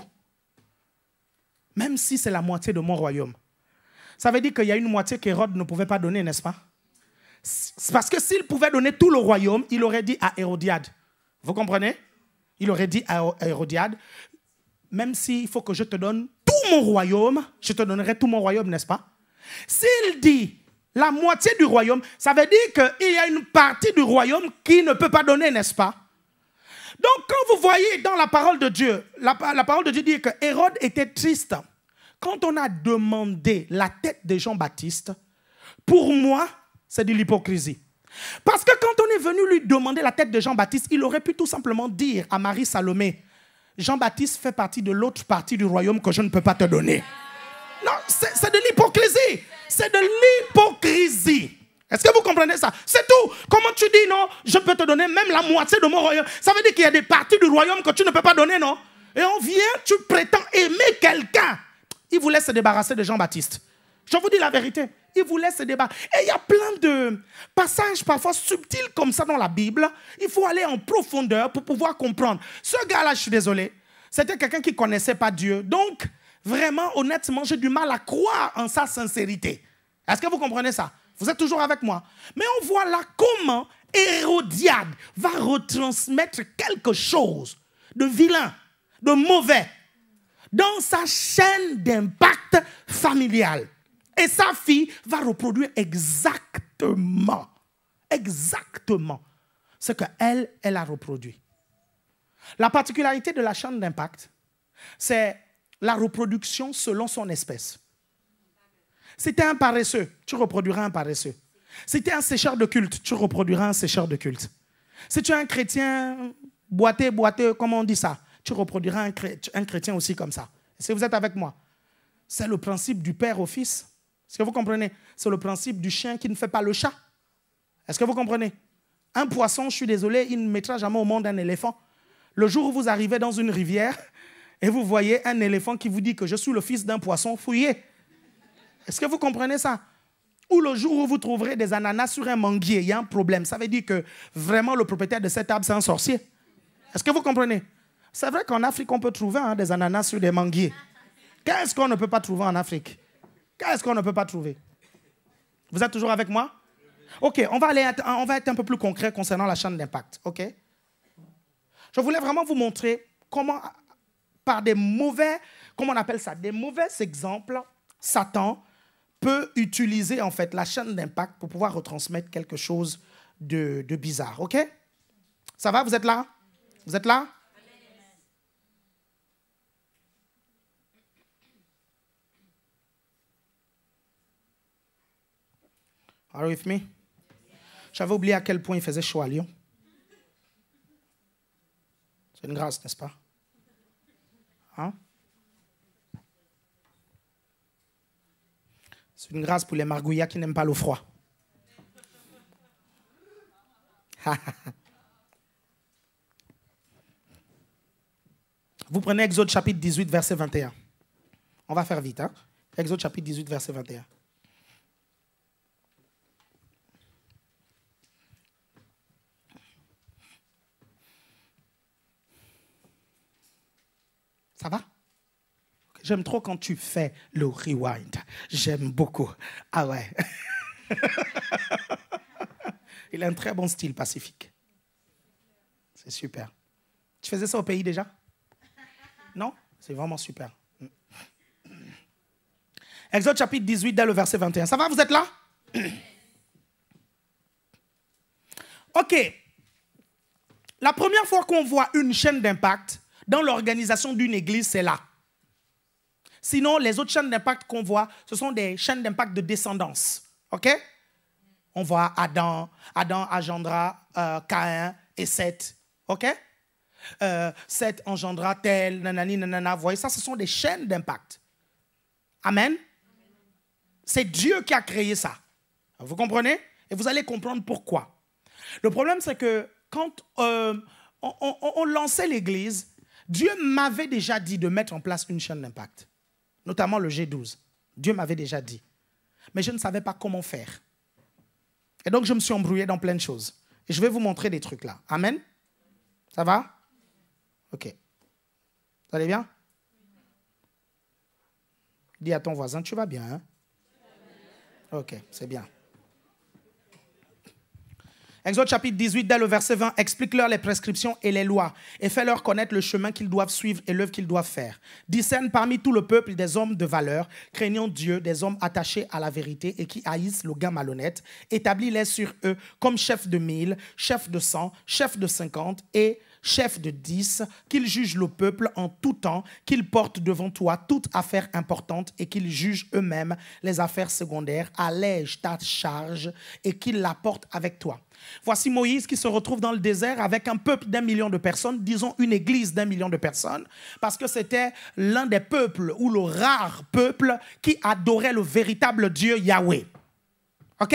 même si c'est la moitié de mon royaume. Ça veut dire qu'il y a une moitié qu'Hérode ne pouvait pas donner, n'est-ce pas? C'est parce que s'il pouvait donner tout le royaume, il aurait dit à Hérodiade. Vous comprenez? Il aurait dit à Hérodiade, même s'il faut que je te donne tout mon royaume, je te donnerai tout mon royaume, n'est-ce pas? S'il dit la moitié du royaume, ça veut dire qu'il y a une partie du royaume qui ne peut pas donner, n'est-ce pas? Donc, quand vous voyez dans la parole de Dieu, la parole de Dieu dit que Hérode était triste. Quand on a demandé la tête de Jean-Baptiste, pour moi, c'est de l'hypocrisie. Parce que quand on est venu lui demander la tête de Jean-Baptiste, il aurait pu tout simplement dire à Marie Salomé, Jean-Baptiste fait partie de l'autre partie du royaume que je ne peux pas te donner. Non, c'est de l'hypocrisie. C'est de l'hypocrisie. Est-ce que vous comprenez ça? C'est tout. Comment tu dis non, je peux te donner même la moitié de mon royaume? Ça veut dire qu'il y a des parties du royaume que tu ne peux pas donner, non? Et on vient, tu prétends aimer quelqu'un. Il voulait se débarrasser de Jean-Baptiste. Je vous dis la vérité. Il voulait se débarrasser. Et il y a plein de passages parfois subtils comme ça dans la Bible. Il faut aller en profondeur pour pouvoir comprendre. Ce gars-là, je suis désolé, c'était quelqu'un qui ne connaissait pas Dieu. Donc, vraiment, honnêtement, j'ai du mal à croire en sa sincérité. Est-ce que vous comprenez ça? Vous êtes toujours avec moi? Mais on voit là comment Hérodiade va retransmettre quelque chose de vilain, de mauvais, dans sa chaîne d'impact familial. Et sa fille va reproduire exactement ce qu'elle a reproduit. La particularité de la chaîne d'impact, c'est la reproduction selon son espèce. Si tu es un paresseux, tu reproduiras un paresseux. Si tu es un sécheur de culte, tu reproduiras un sécheur de culte. Si tu es un chrétien boiteux, comment on dit ça? Tu reproduiras un chrétien aussi comme ça. Si vous êtes avec moi, c'est le principe du père au fils. Est-ce que vous comprenez? C'est le principe du chien qui ne fait pas le chat. Est-ce que vous comprenez? Un poisson, je suis désolé, il ne mettra jamais au monde un éléphant. Le jour où vous arrivez dans une rivière et vous voyez un éléphant qui vous dit que je suis le fils d'un poisson, fouillez. Est-ce que vous comprenez ça? Ou le jour où vous trouverez des ananas sur un manguier, il y a un problème. Ça veut dire que vraiment le propriétaire de cette arbre, c'est un sorcier. Est-ce que vous comprenez? C'est vrai qu'en Afrique, on peut trouver des ananas sur des manguiers. Qu'est-ce qu'on ne peut pas trouver en Afrique? Qu'est-ce qu'on ne peut pas trouver? Vous êtes toujours avec moi? Ok, on va être un peu plus concret concernant la chaîne d'impact. Ok? Je voulais vraiment vous montrer comment, par des mauvais, comment on appelle ça, des mauvais exemples, Satan peut utiliser en fait la chaîne d'impact pour pouvoir retransmettre quelque chose de bizarre. Ok? Ça va? Vous êtes là? Vous êtes là? Are you with me? J'avais oublié à quel point il faisait chaud à Lyon. C'est une grâce, n'est-ce pas? Hein? C'est une grâce pour les margouillas qui n'aiment pas le froid. Vous prenez Exode chapitre 18, verset 21. On va faire vite. Hein? Exode chapitre 18, verset 21. Ça va? J'aime trop quand tu fais le rewind. J'aime beaucoup. Ah ouais. Il a un très bon style pacifique. C'est super. Tu faisais ça au pays déjà? Non? C'est vraiment super. Exode chapitre 18, dès le verset 21. Ça va, vous êtes là? Ok. La première fois qu'on voit une chaîne d'impact dans l'organisation d'une église, c'est là. Sinon, les autres chaînes d'impact qu'on voit, ce sont des chaînes d'impact de descendance. Ok? On voit Adam engendra Caïn et Seth. Ok? Seth engendra tel, nanani, nanana. Vous voyez, ça, ce sont des chaînes d'impact. Amen? C'est Dieu qui a créé ça. Vous comprenez? Et vous allez comprendre pourquoi. Le problème, c'est que quand on lançait l'église, Dieu m'avait déjà dit de mettre en place une chaîne d'impact. Notamment le G12. Dieu m'avait déjà dit. Mais je ne savais pas comment faire. Et donc, je me suis embrouillé dans plein de choses. Et je vais vous montrer des trucs là. Amen? Ça va? Ok. Vous allez bien? Dis à ton voisin, tu vas bien, hein? Ok, c'est bien. Exode chapitre 18, dès le verset 20, explique-leur les prescriptions et les lois et fais-leur connaître le chemin qu'ils doivent suivre et l'œuvre qu'ils doivent faire. Discerne parmi tout le peuple des hommes de valeur, craignant Dieu, des hommes attachés à la vérité et qui haïssent le gain malhonnête. Établis-les sur eux comme chefs de 1000, chefs de 100, chefs de 50 et chefs de 10, qu'ils jugent le peuple en tout temps, qu'ils portent devant toi toute affaire importante et qu'ils jugent eux-mêmes les affaires secondaires, allège ta charge et qu'ils la portent avec toi. Voici Moïse qui se retrouve dans le désert avec un peuple d'1 million de personnes, disons une église d'1 million de personnes, parce que c'était l'un des peuples ou le rare peuple qui adorait le véritable Dieu Yahweh. Ok?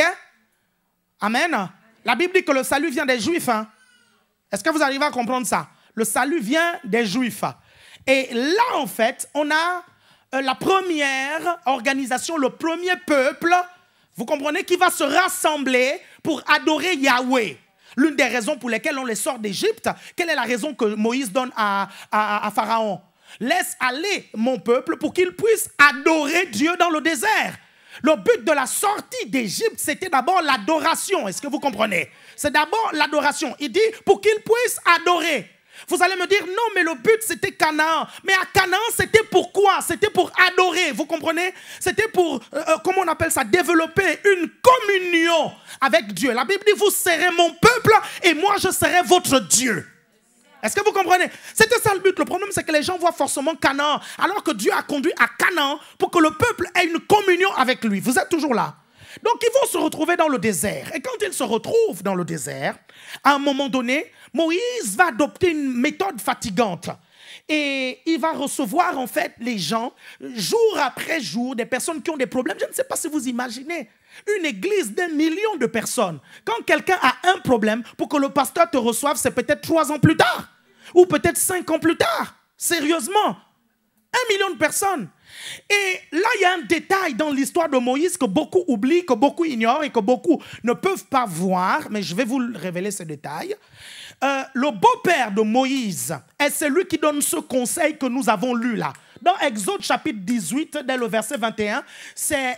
Amen. La Bible dit que le salut vient des Juifs. Hein? Est-ce que vous arrivez à comprendre ça? Le salut vient des Juifs. Et là, en fait, on a la première organisation, le premier peuple, vous comprenez, qui va se rassembler pour adorer Yahweh. L'une des raisons pour lesquelles on les sort d'Égypte, quelle est la raison que Moïse donne à Pharaon? Laisse aller mon peuple pour qu'il puisse adorer Dieu dans le désert. Le but de la sortie d'Égypte, c'était d'abord l'adoration. Est-ce que vous comprenez? C'est d'abord l'adoration. Il dit pour qu'il puisse adorer. Vous allez me dire, non, mais le but, c'était Canaan. Mais à Canaan, c'était pourquoi? C'était pour adorer, vous comprenez? C'était pour, comment on appelle ça? Développer une communion avec Dieu. La Bible dit, vous serez mon peuple et moi, je serai votre Dieu. Est-ce que vous comprenez? C'était ça le but. Le problème, c'est que les gens voient forcément Canaan, alors que Dieu a conduit à Canaan pour que le peuple ait une communion avec lui. Vous êtes toujours là? Donc, ils vont se retrouver dans le désert. Et quand ils se retrouvent dans le désert, à un moment donné, Moïse va adopter une méthode fatigante. Et il va recevoir, en fait, les gens, jour après jour, des personnes qui ont des problèmes. Je ne sais pas si vous imaginez. Une église d'1 million de personnes. Quand quelqu'un a un problème, pour que le pasteur te reçoive, c'est peut-être 3 ans plus tard. Ou peut-être 5 ans plus tard. Sérieusement. 1 million de personnes. Et là, il y a un détail dans l'histoire de Moïse que beaucoup oublient, que beaucoup ignorent et que beaucoup ne peuvent pas voir. Mais je vais vous révéler ce détail. Le beau-père de Moïse est celui qui donne ce conseil que nous avons lu là. Dans Exode chapitre 18, dès le verset 21, c'est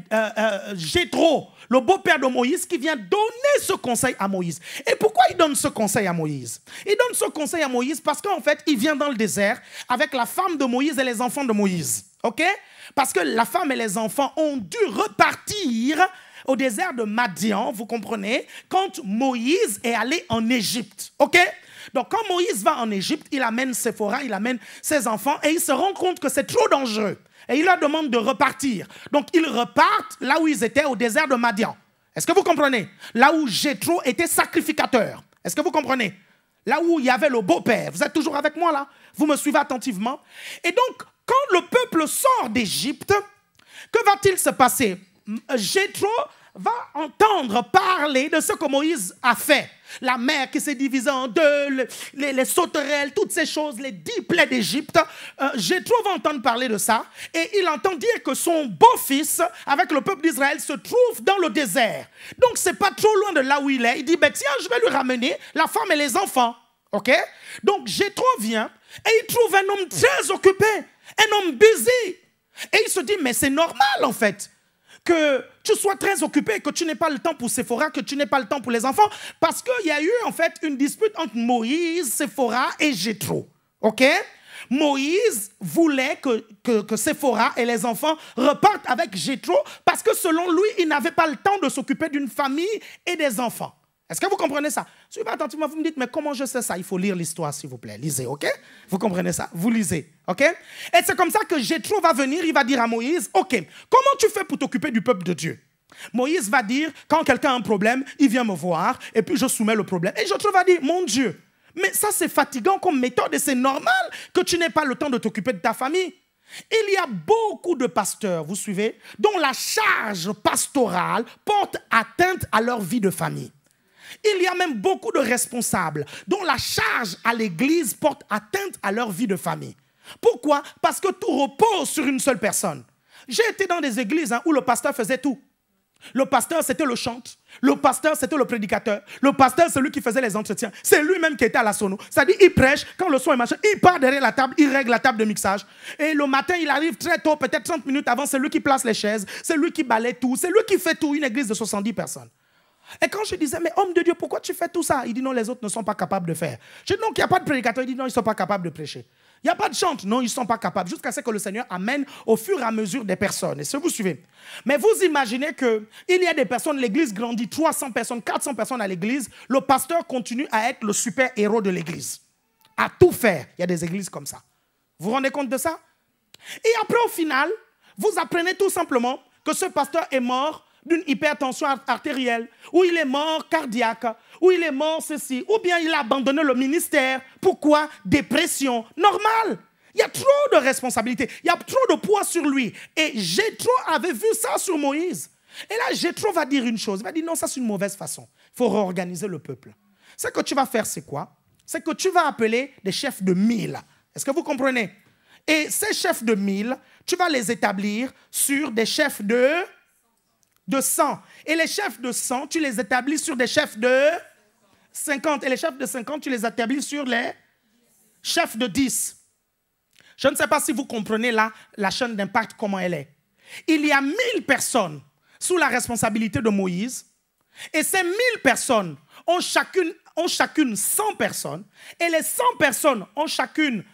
Jéthro, le beau-père de Moïse, qui vient donner ce conseil à Moïse. Et pourquoi il donne ce conseil à Moïse? Il donne ce conseil à Moïse parce qu'en fait, il vient dans le désert avec la femme de Moïse et les enfants de Moïse. Ok? Parce que la femme et les enfants ont dû repartir au désert de Madian, vous comprenez, quand Moïse est allé en Égypte. Ok? Donc, quand Moïse va en Égypte, il amène Séphora, il amène ses enfants et il se rend compte que c'est trop dangereux. Et il leur demande de repartir. Donc, ils repartent là où ils étaient, au désert de Madian. Est-ce que vous comprenez? Là où Jéthro était sacrificateur. Est-ce que vous comprenez? Là où il y avait le beau-père. Vous êtes toujours avec moi là? Vous me suivez attentivement? Et donc, quand le peuple sort d'Égypte, que va-t-il se passer? Jéthro va entendre parler de ce que Moïse a fait. La mer qui s'est divisée en deux, les sauterelles, toutes ces choses, les 10 plaies d'Égypte. Jéthro va entendre parler de ça et il entend dire que son beau-fils, avec le peuple d'Israël, se trouve dans le désert. Donc, c'est pas trop loin de là où il est. Il dit, ben, tiens, je vais lui ramener la femme et les enfants. OK? Donc, Jéthro vient et il trouve un homme très occupé, un homme busy. Et il se dit, mais c'est normal en fait que tu sois très occupé, que tu n'aies pas le temps pour Séphora, que tu n'aies pas le temps pour les enfants, parce qu'il y a eu en fait une dispute entre Moïse, Séphora et Jéthro. Ok? Moïse voulait que Séphora et les enfants repartent avec Jéthro parce que selon lui, il n'avait pas le temps de s'occuper d'une famille et des enfants. Est-ce que vous comprenez ça? Suivez attentivement, vous me dites, mais comment je sais ça? Il faut lire l'histoire, s'il vous plaît. Lisez, ok? Vous comprenez ça? Vous lisez, ok? Et c'est comme ça que Jéthro va venir, il va dire à Moïse, ok, comment tu fais pour t'occuper du peuple de Dieu? Moïse va dire, quand quelqu'un a un problème, il vient me voir, et puis je soumets le problème. Et Jéthro va dire, mon Dieu, mais ça c'est fatigant comme méthode, et c'est normal que tu n'aies pas le temps de t'occuper de ta famille. Il y a beaucoup de pasteurs, vous suivez, dont la charge pastorale porte atteinte à leur vie de famille. Il y a même beaucoup de responsables dont la charge à l'église porte atteinte à leur vie de famille. Pourquoi? Parce que tout repose sur une seule personne. J'ai été dans des églises où le pasteur faisait tout. Le pasteur, c'était le chante. Le pasteur, c'était le prédicateur. Le pasteur, c'est lui qui faisait les entretiens. C'est lui-même qui était à la sono. C'est-à-dire, il prêche, quand le son est machin, il part derrière la table, il règle la table de mixage. Et le matin, il arrive très tôt, peut-être 30 minutes avant, c'est lui qui place les chaises, c'est lui qui balaye tout, c'est lui qui fait tout, une église de 70 personnes. Et quand je disais, mais homme de Dieu, pourquoi tu fais tout ça? Il dit, non, les autres ne sont pas capables de faire. Je dis, non, qu'il n'y a pas de prédicateur. Il dit, non, ils ne sont pas capables de prêcher. Il n'y a pas de chante. Non, ils ne sont pas capables. Jusqu'à ce que le Seigneur amène au fur et à mesure des personnes. Et si vous suivez. Mais vous imaginez qu'il y a des personnes, l'église grandit, 300 personnes, 400 personnes à l'église. Le pasteur continue à être le super-héros de l'église. À tout faire. Il y a des églises comme ça. Vous vous rendez compte de ça? Et après, au final, vous apprenez tout simplement que ce pasteur est mort d'une hypertension artérielle, ou il est mort cardiaque, ou il est mort ceci, ou bien il a abandonné le ministère. Pourquoi? Dépression. Normal. Il y a trop de responsabilités. Il y a trop de poids sur lui. Et Jéthro avait vu ça sur Moïse. Et là, Jéthro va dire une chose. Il va dire, non, ça c'est une mauvaise façon. Il faut réorganiser le peuple. Ce que tu vas faire, c'est quoi? C'est que tu vas appeler des chefs de 1000. Est-ce que vous comprenez? Et ces chefs de 1000, tu vas les établir sur des chefs de 100. Et les chefs de 100, tu les établis sur des chefs de 50. Et les chefs de 50, tu les établis sur les chefs de 10. Je ne sais pas si vous comprenez là la chaîne d'impact, comment elle est. Il y a 1000 personnes sous la responsabilité de Moïse. Et ces 1000 personnes ont chacune 100 personnes. Et les 100 personnes ont chacune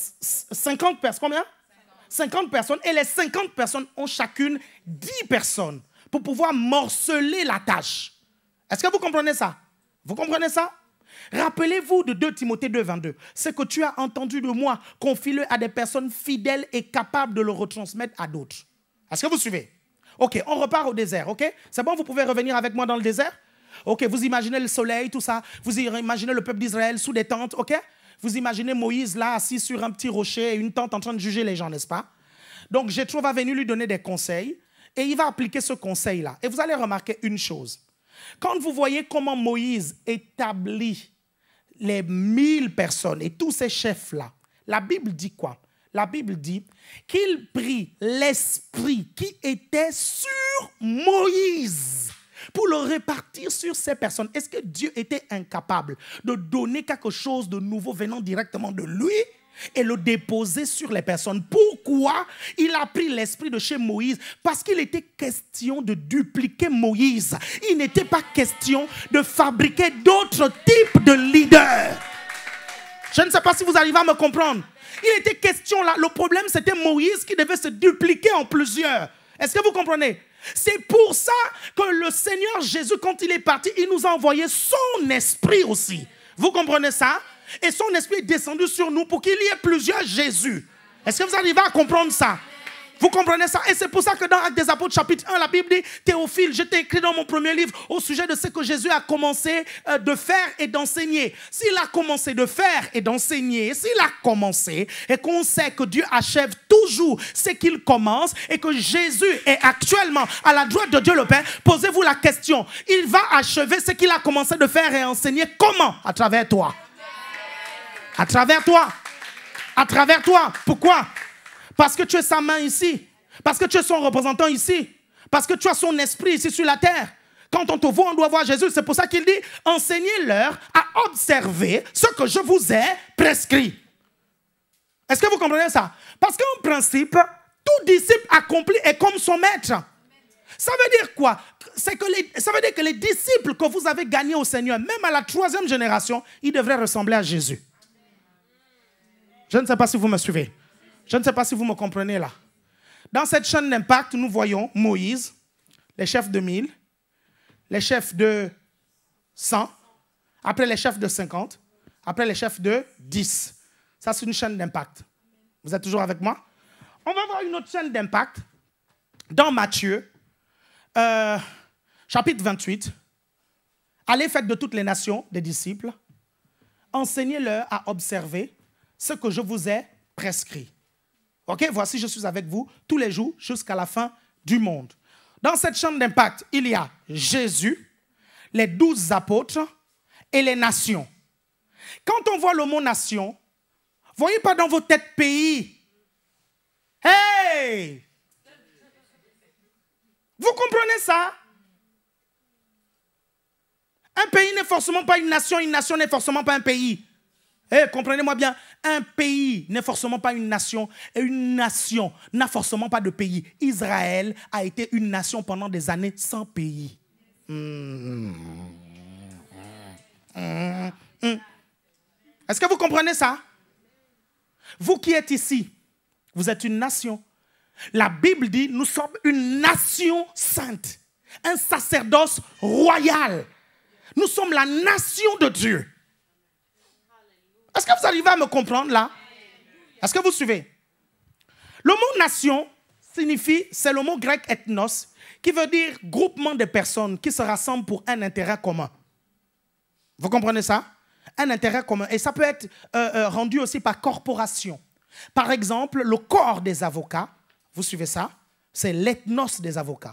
50 personnes. Combien? 50 personnes. Et les 50 personnes ont chacune 10 personnes pour pouvoir morceler la tâche. Est-ce que vous comprenez ça? Vous comprenez ça? Rappelez-vous de 2 Timothée 2, 22. Ce que tu as entendu de moi, confie-le à des personnes fidèles et capables de le retransmettre à d'autres. Est-ce que vous suivez? Ok, on repart au désert, ok? C'est bon, vous pouvez revenir avec moi dans le désert? Ok, vous imaginez le soleil, tout ça. Vous imaginez le peuple d'Israël sous des tentes, ok? Vous imaginez Moïse là, assis sur un petit rocher et une tente en train de juger les gens, n'est-ce pas? Donc Jéthro va venir lui donner des conseils. Et il va appliquer ce conseil-là. Et vous allez remarquer une chose. Quand vous voyez comment Moïse établit les 1000 personnes et tous ces chefs-là, la Bible dit quoi? La Bible dit qu'il prit l'esprit qui était sur Moïse pour le répartir sur ces personnes. Est-ce que Dieu était incapable de donner quelque chose de nouveau venant directement de lui et le déposer sur les personnes? Pourquoi il a pris l'esprit de chez Moïse? Parce qu'il était question de dupliquer Moïse. Il n'était pas question de fabriquer d'autres types de leaders. Je ne sais pas si vous arrivez à me comprendre. Il était question là, le problème c'était Moïse qui devait se dupliquer en plusieurs. Est-ce que vous comprenez? C'est pour ça que le Seigneur Jésus, quand il est parti, il nous a envoyé son esprit aussi. Vous comprenez ça? Et son esprit est descendu sur nous pour qu'il y ait plusieurs Jésus. Est-ce que vous arrivez à comprendre ça? Vous comprenez ça? Et c'est pour ça que dans Actes des Apôtres chapitre 1, la Bible dit, Théophile, je t'ai écrit dans mon premier livre au sujet de ce que Jésus a commencé de faire et d'enseigner. S'il a commencé de faire et d'enseigner, s'il a commencé et qu'on sait que Dieu achève toujours ce qu'il commence et que Jésus est actuellement à la droite de Dieu le Père, posez-vous la question, il va achever ce qu'il a commencé de faire et enseigner comment? À travers toi. À travers toi. À travers toi. Pourquoi? Parce que tu es sa main ici. Parce que tu es son représentant ici. Parce que tu as son esprit ici sur la terre. Quand on te voit, on doit voir Jésus. C'est pour ça qu'il dit, enseignez-leur à observer ce que je vous ai prescrit. Est-ce que vous comprenez ça? Parce qu'en principe, tout disciple accompli est comme son maître. Ça veut dire quoi? Ça veut dire que les disciples que vous avez gagnés au Seigneur, même à la 3e génération, ils devraient ressembler à Jésus. Je ne sais pas si vous me suivez. Je ne sais pas si vous me comprenez là. Dans cette chaîne d'impact, nous voyons Moïse, les chefs de 1000, les chefs de 100, après les chefs de 50, après les chefs de 10. Ça, c'est une chaîne d'impact. Vous êtes toujours avec moi? On va voir une autre chaîne d'impact dans Matthieu, chapitre 28. Allez, faites de toutes les nations des disciples. Enseignez-leur à observer ce que je vous ai prescrit. Ok, voici, je suis avec vous tous les jours jusqu'à la fin du monde. Dans cette chaîne d'impact, il y a Jésus, les 12 apôtres et les nations. Quand on voit le mot nation, voyez pas dans vos têtes pays. Hey! Vous comprenez ça? Un pays n'est forcément pas une nation n'est forcément pas un pays. Hey, comprenez-moi bien, un pays n'est forcément pas une nation et une nation n'a forcément pas de pays. Israël a été une nation pendant des années sans pays. Est-ce que vous comprenez ça? Vous qui êtes ici, vous êtes une nation. La Bible dit, nous sommes une nation sainte, un sacerdoce royal. Nous sommes la nation de Dieu. Est-ce que vous arrivez à me comprendre là? Est-ce que vous suivez? Le mot nation signifie, c'est le mot grec ethnos, qui veut dire groupement de personnes qui se rassemblent pour un intérêt commun. Vous comprenez ça? Un intérêt commun. Et ça peut être rendu aussi par corporation. Par exemple, le corps des avocats, vous suivez ça? C'est l'ethnos des avocats.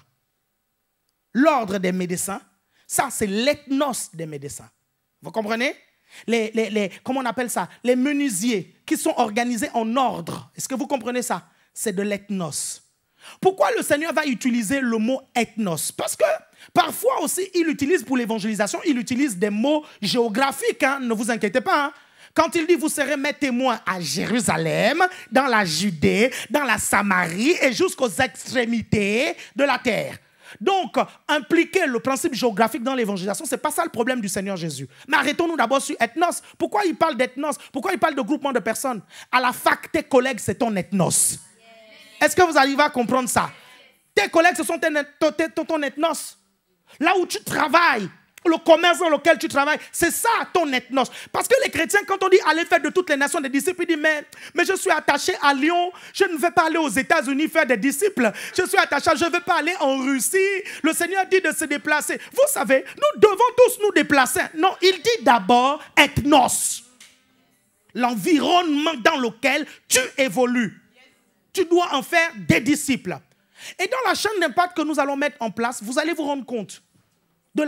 L'ordre des médecins, ça c'est l'ethnos des médecins. Vous comprenez? Comment on appelle ça? Les menuisiers qui sont organisés en ordre. Est-ce que vous comprenez ça? C'est de l'ethnos. Pourquoi le Seigneur va utiliser le mot ethnos? Parce que parfois aussi, il utilise pour l'évangélisation, il utilise des mots géographiques. Hein, ne vous inquiétez pas. Hein. Quand il dit, vous serez mes témoins à Jérusalem, dans la Judée, dans la Samarie et jusqu'aux extrémités de la terre. Donc, impliquer le principe géographique dans l'évangélisation, ce n'est pas ça le problème du Seigneur Jésus. Mais arrêtons-nous d'abord sur ethnos. Pourquoi il parle d'ethnos? Pourquoi il parle de groupement de personnes? À la fac, tes collègues, c'est ton ethnos. Est-ce que vous arrivez à comprendre ça? Tes collègues, ce sont ton ethnos. Là où tu travailles, le commerce dans lequel tu travailles, c'est ça ton ethnos. Parce que les chrétiens, quand on dit allez faire de toutes les nations des disciples, ils disent mais je suis attaché à Lyon, je ne vais pas aller aux États-Unis faire des disciples. Je suis attaché, je ne vais pas aller en Russie. Le Seigneur dit de se déplacer. Vous savez, nous devons tous nous déplacer. Non, il dit d'abord ethnos. L'environnement dans lequel tu évolues. Tu dois en faire des disciples. Et dans la chaîne d'impact que nous allons mettre en place, vous allez vous rendre compte de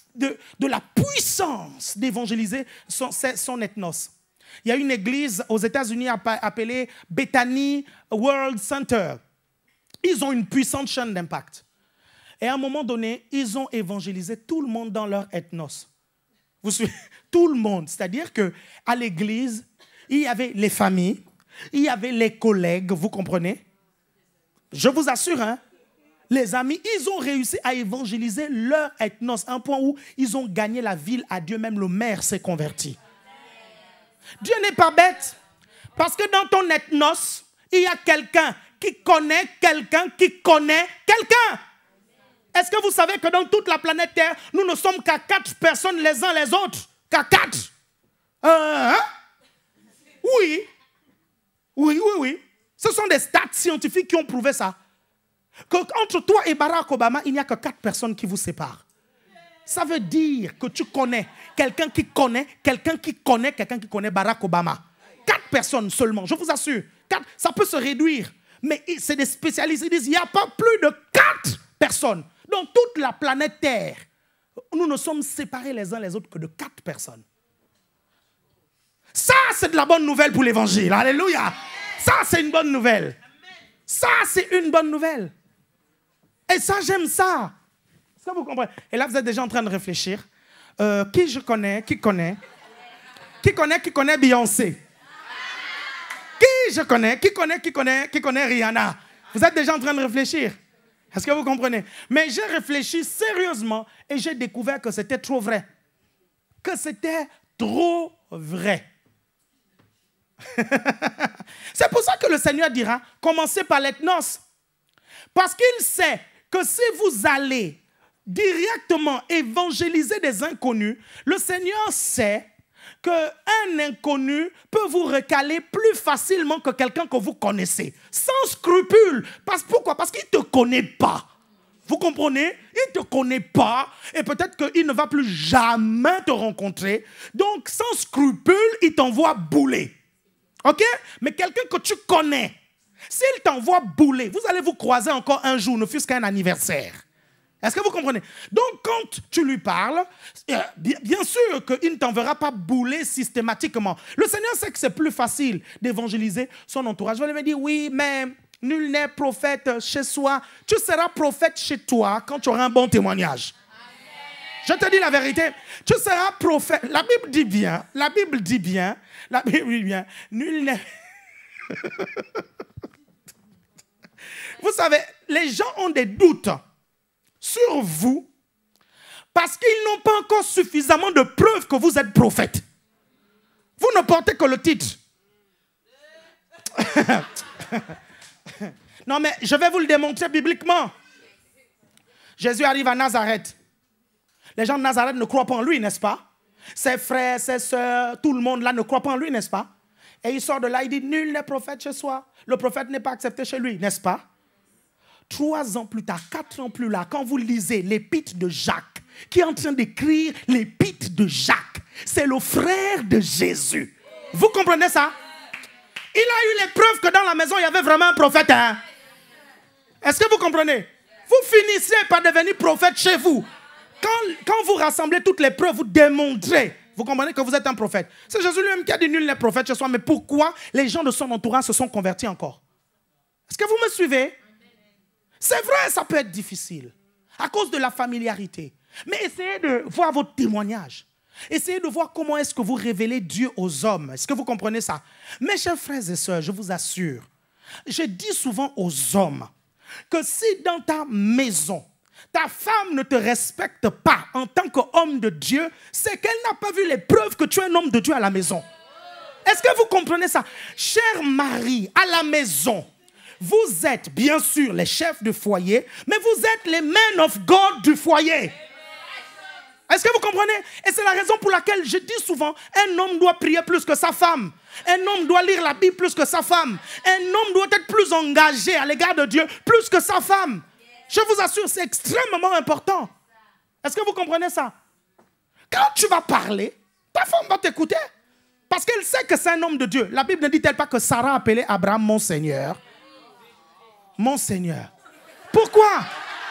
la puissance d'évangéliser son ethnos. Il y a une église aux États-Unis appelée Bethany World Center. Ils ont une puissante chaîne d'impact. Et à un moment donné, ils ont évangélisé tout le monde dans leur ethnos. Vous suivez? Tout le monde. C'est-à-dire qu'à l'église, il y avait les familles, il y avait les collègues, vous comprenez? Je vous assure, hein, les amis, ils ont réussi à évangéliser leur ethnos, à un point où ils ont gagné la ville à Dieu, même le maire s'est converti. Dieu n'est pas bête, parce que dans ton ethnos, il y a quelqu'un qui connaît quelqu'un qui connaît quelqu'un. Est-ce que vous savez que dans toute la planète Terre, nous ne sommes qu'à 4 personnes les uns les autres? Qu'à 4? Oui. Oui. Ce sont des stats scientifiques qui ont prouvé ça. Qu'entre toi et Barack Obama, il n'y a que 4 personnes qui vous séparent. Ça veut dire que tu connais quelqu'un qui connaît quelqu'un qui connaît quelqu'un qui connaît Barack Obama. 4 personnes seulement, je vous assure. 4, ça peut se réduire. Mais c'est des spécialistes, ils disent il n'y a pas plus de 4 personnes. Dans toute la planète Terre, nous ne sommes séparés les uns les autres que de 4 personnes. Ça, c'est de la bonne nouvelle pour l'évangile. Alléluia. Ça, c'est une bonne nouvelle. Ça, c'est une bonne nouvelle. Et ça, j'aime ça. Ça, vous comprenez? Et là, vous êtes déjà en train de réfléchir. Qui je connais? Qui connaît Beyoncé? Qui je connais? Qui connaît Rihanna? Vous êtes déjà en train de réfléchir. Est-ce que vous comprenez? Mais j'ai réfléchi sérieusement et j'ai découvert que c'était trop vrai. Que c'était trop vrai. C'est pour ça que le Seigneur dira, commencez par les noces. Parce qu'il sait que si vous allez directement évangéliser des inconnus, le Seigneur sait qu'un inconnu peut vous recaler plus facilement que quelqu'un que vous connaissez, sans scrupule. Pourquoi? Parce qu'il ne te connaît pas. Vous comprenez? Il ne te connaît pas et peut-être qu'il ne va plus jamais te rencontrer. Donc, sans scrupule, il t'envoie bouler. OK? Mais quelqu'un que tu connais, s'il t'envoie bouler, vous allez vous croiser encore un jour, ne fût-ce qu'un anniversaire. Est-ce que vous comprenez? Donc, quand tu lui parles, bien sûr qu'il ne t'enverra pas bouler systématiquement. Le Seigneur sait que c'est plus facile d'évangéliser son entourage. Je vais lui dire, oui, mais nul n'est prophète chez soi. Tu seras prophète chez toi quand tu auras un bon témoignage. Je te dis la vérité. Tu seras prophète. La Bible dit bien, nul n'est... Vous savez, les gens ont des doutes sur vous parce qu'ils n'ont pas encore suffisamment de preuves que vous êtes prophète. Vous ne portez que le titre. Non, mais je vais vous le démontrer bibliquement. Jésus arrive à Nazareth. Les gens de Nazareth ne croient pas en lui, n'est-ce pas? Ses frères, ses sœurs, tout le monde là ne croit pas en lui, n'est-ce pas? Et il sort de là, il dit, nul n'est prophète chez soi. Le prophète n'est pas accepté chez lui, n'est-ce pas? 3 ans plus tard, 4 ans plus tard, quand vous lisez l'épître de Jacques, qui est en train d'écrire l'épître de Jacques, c'est le frère de Jésus. Vous comprenez ça? Il a eu les preuves que dans la maison, il y avait vraiment un prophète. Hein? Est-ce que vous comprenez? Vous finissez par devenir prophète chez vous. Quand vous rassemblez toutes les preuves, vous démontrez. Vous comprenez que vous êtes un prophète. C'est Jésus lui-même qui a dit nul n'est prophète chez soi. Mais pourquoi les gens de son entourage se sont convertis encore? Est-ce que vous me suivez? C'est vrai, ça peut être difficile. À cause de la familiarité. Mais essayez de voir votre témoignage. Essayez de voir comment est-ce que vous révélez Dieu aux hommes. Est-ce que vous comprenez ça? Mes chers frères et sœurs, je vous assure, je dis souvent aux hommes que si dans ta maison, ta femme ne te respecte pas en tant qu'homme de Dieu, c'est qu'elle n'a pas vu les preuves que tu es un homme de Dieu à la maison. Est-ce que vous comprenez ça? Cher mari, à la maison, vous êtes bien sûr les chefs de foyer, mais vous êtes les men of God du foyer. Est-ce que vous comprenez? Et c'est la raison pour laquelle je dis souvent, un homme doit prier plus que sa femme. Un homme doit lire la Bible plus que sa femme. Un homme doit être plus engagé à l'égard de Dieu plus que sa femme. Je vous assure, c'est extrêmement important. Est-ce que vous comprenez ça? Quand tu vas parler, ta femme va t'écouter. Parce qu'elle sait que c'est un homme de Dieu. La Bible ne dit-elle pas que Sarah appelait Abraham mon Seigneur? Mon Seigneur. Pourquoi?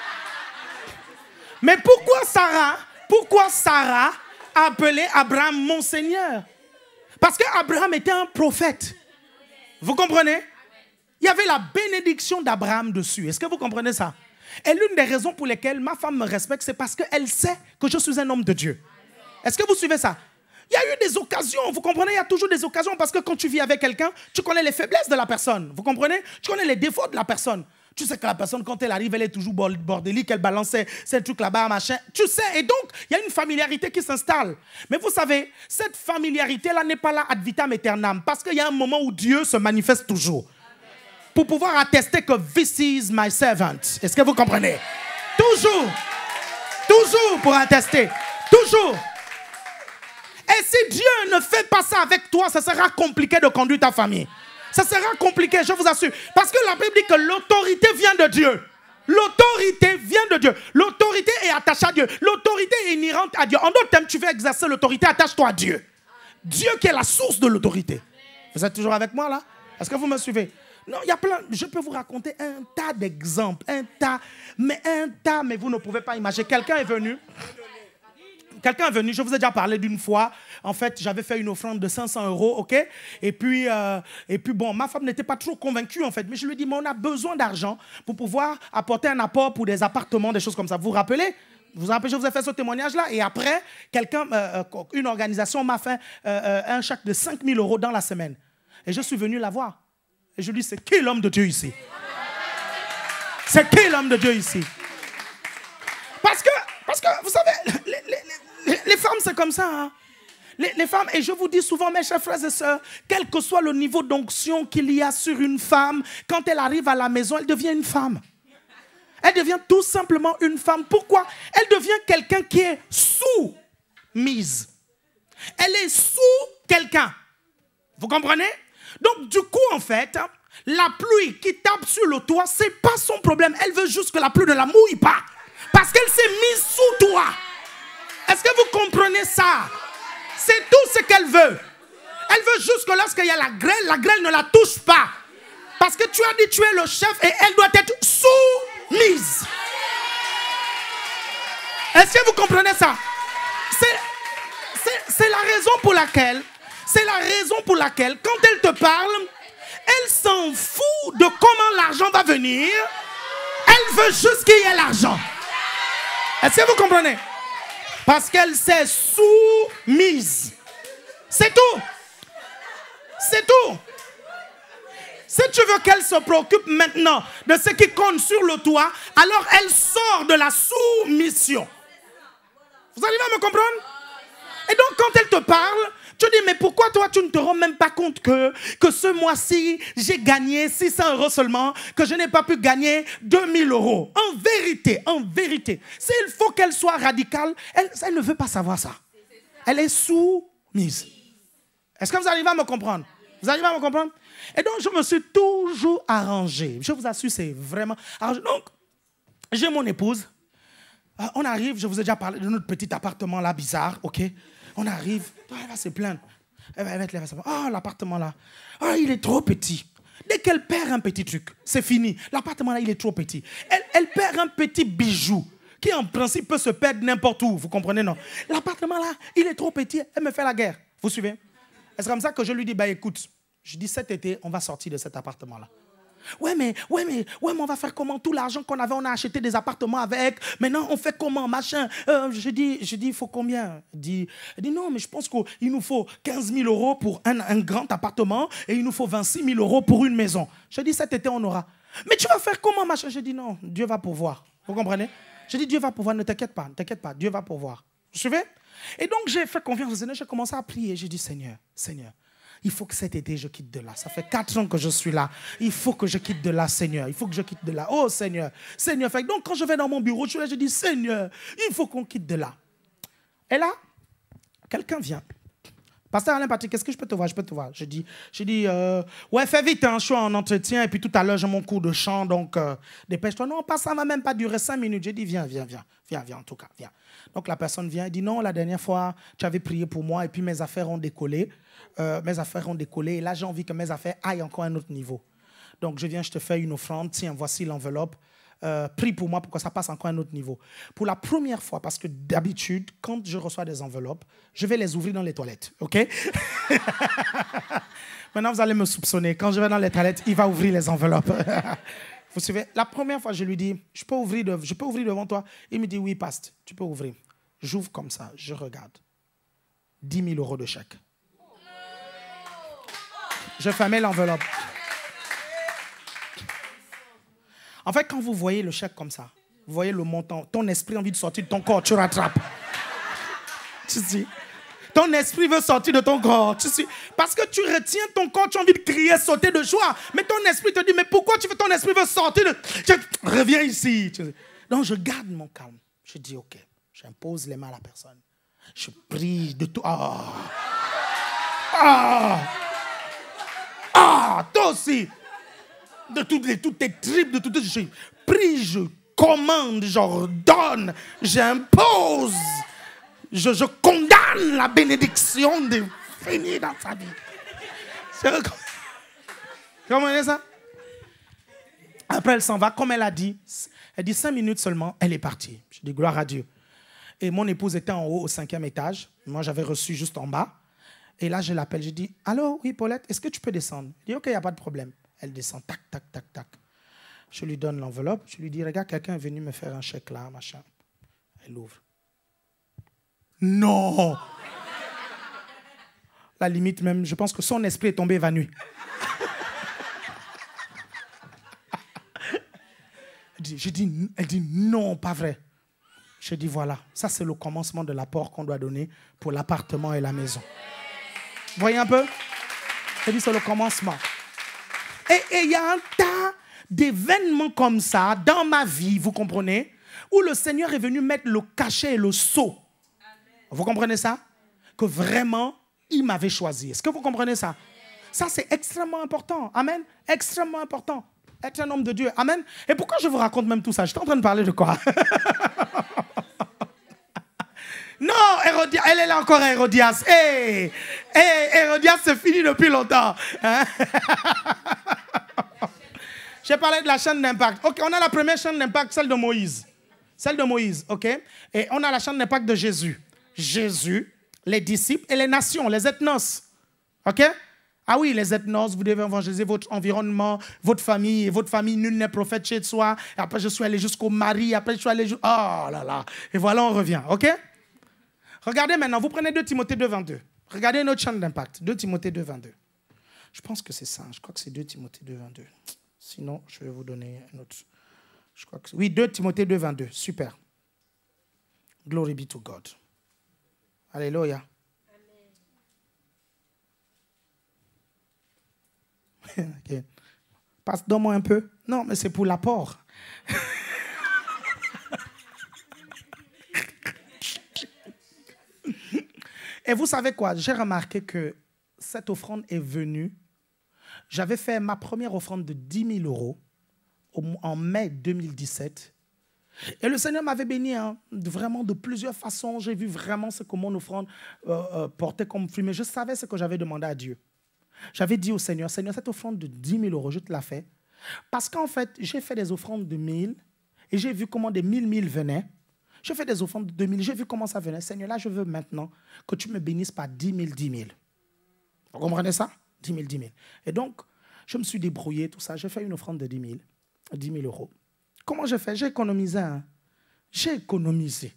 Mais pourquoi Sarah a appelé Abraham mon Seigneur? Parce qu'Abraham était un prophète. Vous comprenez? Il y avait la bénédiction d'Abraham dessus. Est-ce que vous comprenez ça? Et l'une des raisons pour lesquelles ma femme me respecte, c'est parce qu'elle sait que je suis un homme de Dieu. Est-ce que vous suivez ça? Il y a eu des occasions, vous comprenez? Il y a toujours des occasions parce que quand tu vis avec quelqu'un, tu connais les faiblesses de la personne. Vous comprenez? Tu connais les défauts de la personne. Tu sais que la personne, quand elle arrive, elle est toujours bordélique, elle balance ces trucs là-bas, machin. Tu sais, et donc, il y a une familiarité qui s'installe. Mais vous savez, cette familiarité-là n'est pas là ad vitam aeternam parce qu'il y a un moment où Dieu se manifeste toujours. Pour pouvoir attester que this is my servant. Est-ce que vous comprenez? Toujours. Toujours pour attester. Toujours. Et si Dieu ne fait pas ça avec toi, ça sera compliqué de conduire ta famille. Ça sera compliqué, je vous assure. Parce que la Bible dit que l'autorité vient de Dieu. L'autorité vient de Dieu. L'autorité est attachée à Dieu. L'autorité est inhérente à Dieu. En d'autres termes, tu veux exercer l'autorité, attache-toi à Dieu. Dieu qui est la source de l'autorité. Vous êtes toujours avec moi là? Est-ce que vous me suivez? Non, il y a plein. Je peux vous raconter un tas d'exemples. Un tas, mais vous ne pouvez pas imaginer. Quelqu'un est venu, je vous ai déjà parlé d'une fois. En fait, j'avais fait une offrande de 500 €, ok? Et puis bon, ma femme n'était pas trop convaincue, en fait. Mais je lui ai dit, mais on a besoin d'argent pour pouvoir apporter un apport pour des appartements, des choses comme ça. Vous vous rappelez? Je vous ai fait ce témoignage-là. Et après, une organisation m'a fait un chèque de 5 000 € dans la semaine. Et je suis venu la voir. Et je lui ai dit, c'est qui l'homme de Dieu ici? C'est qui l'homme de Dieu ici? Parce que vous savez, les femmes, c'est comme ça. Hein? Les femmes, et je vous dis souvent, mes chers frères et sœurs, quel que soit le niveau d'onction qu'il y a sur une femme, quand elle arrive à la maison, elle devient une femme. Elle devient tout simplement une femme. Pourquoi? Elle devient quelqu'un qui est soumise. Elle est sous quelqu'un. Vous comprenez? Donc, du coup, en fait, la pluie qui tape sur le toit, ce n'est pas son problème. Elle veut juste que la pluie ne la mouille pas. Parce qu'elle s'est mise sous toi. Est-ce que vous comprenez ça? C'est tout ce qu'elle veut. Elle veut juste que lorsqu'il y a la grêle ne la touche pas. Parce que tu as dit tu es le chef et elle doit être soumise. Est-ce que vous comprenez ça? C'est la raison pour laquelle, quand elle te parle, elle s'en fout de comment l'argent va venir. Elle veut juste qu'il y ait l'argent. Est-ce que vous comprenez? Parce qu'elle s'est soumise. C'est tout. C'est tout. Si tu veux qu'elle se préoccupe maintenant de ce qui compte sur le toit, alors elle sort de la soumission. Vous arrivez à me comprendre? Et donc quand elle te parle, tu dis, mais pourquoi toi tu ne te rends même pas compte que ce mois-ci, j'ai gagné 600 € seulement, que je n'ai pas pu gagner 2000 €. En vérité, s'il faut qu'elle soit radicale, elle ne veut pas savoir ça. Elle est soumise. Est-ce que vous arrivez à me comprendre? Vous arrivez à me comprendre? Et donc je me suis toujours arrangé. Je vous assure, c'est vraiment arrangé. Donc, j'ai mon épouse. On arrive, je vous ai déjà parlé de notre petit appartement là, bizarre, ok? On arrive, elle va se plaindre. Elle va être là, elle va se oh, l'appartement là, oh, il est trop petit. Dès qu'elle perd un petit truc, c'est fini. L'appartement là, il est trop petit. Elle perd un petit bijou qui en principe peut se perdre n'importe où, vous comprenez, non? L'appartement là, il est trop petit, elle me fait la guerre. Vous suivez? Et c'est comme ça que je lui dis, bah écoute, je dis cet été, on va sortir de cet appartement là. Ouais, mais on va faire comment? Tout l'argent qu'on avait, on a acheté des appartements avec. Maintenant, on fait comment, machin? Je dis, il faut combien? Elle dit, non, mais je pense qu'il nous faut 15 000 € pour un grand appartement et il nous faut 26 000 € pour une maison. Je dis, cet été, on aura. Mais tu vas faire comment, machin? Je dis, non, Dieu va pourvoir. Vous comprenez? Je dis, Dieu va pourvoir, ne t'inquiète pas, Dieu va pourvoir. Vous suivez? Et donc, j'ai fait confiance au Seigneur, j'ai commencé à prier. J'ai dit, Seigneur, il faut que cet été, je quitte de là. Ça fait 4 ans que je suis là. Il faut que je quitte de là, Seigneur. Il faut que je quitte de là. Oh, Seigneur. Donc, quand je vais dans mon bureau, je dis, Seigneur, il faut qu'on quitte de là. Et là, quelqu'un vient. Pasteur Alain Patrick, est-ce que je peux te voir? Je peux te voir. Je dis, ouais, fais vite, hein, je suis en entretien. Et puis tout à l'heure, j'ai mon cours de chant. Donc, dépêche-toi. Non, ça ne va même pas durer 5 minutes. J'ai dit, viens, en tout cas, viens. Donc, la personne vient et dit, non, la dernière fois, tu avais prié pour moi. Et puis, mes affaires ont décollé. Et là, j'ai envie que mes affaires aillent encore à un autre niveau. Donc, je viens, je te fais une offrande. Tiens, voici l'enveloppe. Prie pour moi pour que ça passe encore à un autre niveau. Pour la première fois, parce que d'habitude, quand je reçois des enveloppes, je vais les ouvrir dans les toilettes. OK? Maintenant, vous allez me soupçonner. Quand je vais dans les toilettes, il va ouvrir les enveloppes. Vous suivez? La première fois, je lui dis, je peux ouvrir devant toi? Il me dit, oui, pasteur, tu peux ouvrir. J'ouvre comme ça, je regarde. 10 000 € de chèque. Je fermais l'enveloppe. En fait, quand vous voyez le chèque comme ça, vous voyez le montant, ton esprit a envie de sortir de ton corps, tu rattrapes. Tu sais, ton esprit veut sortir de ton corps. Parce que tu retiens ton corps, tu as envie de crier, sauter de joie. Mais ton esprit te dit, mais pourquoi ton esprit veut sortir de... Reviens ici. Donc, je garde mon calme. Je dis, OK, j'impose les mains à la personne. Je prie de tout. Toi aussi. De toutes tes tripes, de toutes je prie, je commande, j'ordonne, j'impose. Je condamne la bénédiction de finir dans sa vie. Comment est ça? Après, elle s'en va, comme elle a dit. Elle dit 5 minutes seulement, elle est partie. Je dis gloire à Dieu. Et mon épouse était en haut, au 5e étage. Moi, j'avais reçu juste en bas. Et là, je l'appelle. Je dis, allô, oui, Paulette, est-ce que tu peux descendre? Elle dit, OK, il n'y a pas de problème. Elle descend, tac, tac, tac, tac. Je lui donne l'enveloppe. Je lui dis, regarde, quelqu'un est venu me faire un chèque là, machin. Elle ouvre. Non! La limite même, je pense que son esprit est tombé évanoui. Elle dit, non, pas vrai. Je dis voilà, ça c'est le commencement de l'apport qu'on doit donner pour l'appartement et la maison. Vous voyez un peu? Je dis c'est le commencement. Et il y a un tas d'événements comme ça dans ma vie, vous comprenez, où le Seigneur est venu mettre le cachet et le sceau. Vous comprenez ça? Que vraiment, il m'avait choisi. Est-ce que vous comprenez ça? Ça, c'est extrêmement important. Amen. Extrêmement important. Être un homme de Dieu. Amen. Et pourquoi je vous raconte même tout ça? Je suis en train de parler de quoi? Non, Hérodias, elle est là encore, Hérodias. Hey, Hérodias, c'est fini depuis longtemps. Hein? J'ai parlé de la chaîne d'impact. Ok, on a la première chaîne d'impact, celle de Moïse. Celle de Moïse, ok? Et on a la chaîne d'impact de Jésus. Jésus, les disciples et les nations, les ethnos. Ok? Ah oui, les ethnos, vous devez évangéliser votre environnement, votre famille. Et votre famille, nul n'est prophète chez soi. Et après, je suis allé jusqu'au mari. Après, je suis allé jusqu'au... Oh là là. Et voilà, on revient, ok? Regardez maintenant, vous prenez 2 Timothée 2, 22. Regardez notre chaîne d'impact. 2 Timothée 2, 22. Je pense que c'est ça. Je crois que c'est 2 Timothée 2, 22. Sinon, je vais vous donner un autre. Je crois que oui, 2 Timothée 2, 22. Super. Glory be to God. Alléluia. Okay. Passe, donne-moi un peu. Non, mais c'est pour l'apport. Et vous savez quoi? J'ai remarqué que cette offrande est venue. J'avais fait ma première offrande de 10 000 euros en mai 2017. Et le Seigneur m'avait béni vraiment de plusieurs façons. J'ai vu vraiment ce que mon offrande portait comme fruit. Mais je savais ce que j'avais demandé à Dieu. J'avais dit au Seigneur, Seigneur, cette offrande de 10 000 euros, je te la fais. Parce qu'en fait, j'ai fait des offrandes de 1000 et j'ai vu comment des 1000 venaient. J'ai fait des offrandes de 2000, j'ai vu comment ça venait. Seigneur, là, je veux maintenant que tu me bénisses par 10 000. Vous comprenez ça? 10 000. Et donc, je me suis débrouillé, tout ça. J'ai fait une offrande de 10 000 euros. Comment j'ai fait? J'ai économisé. J'ai économisé.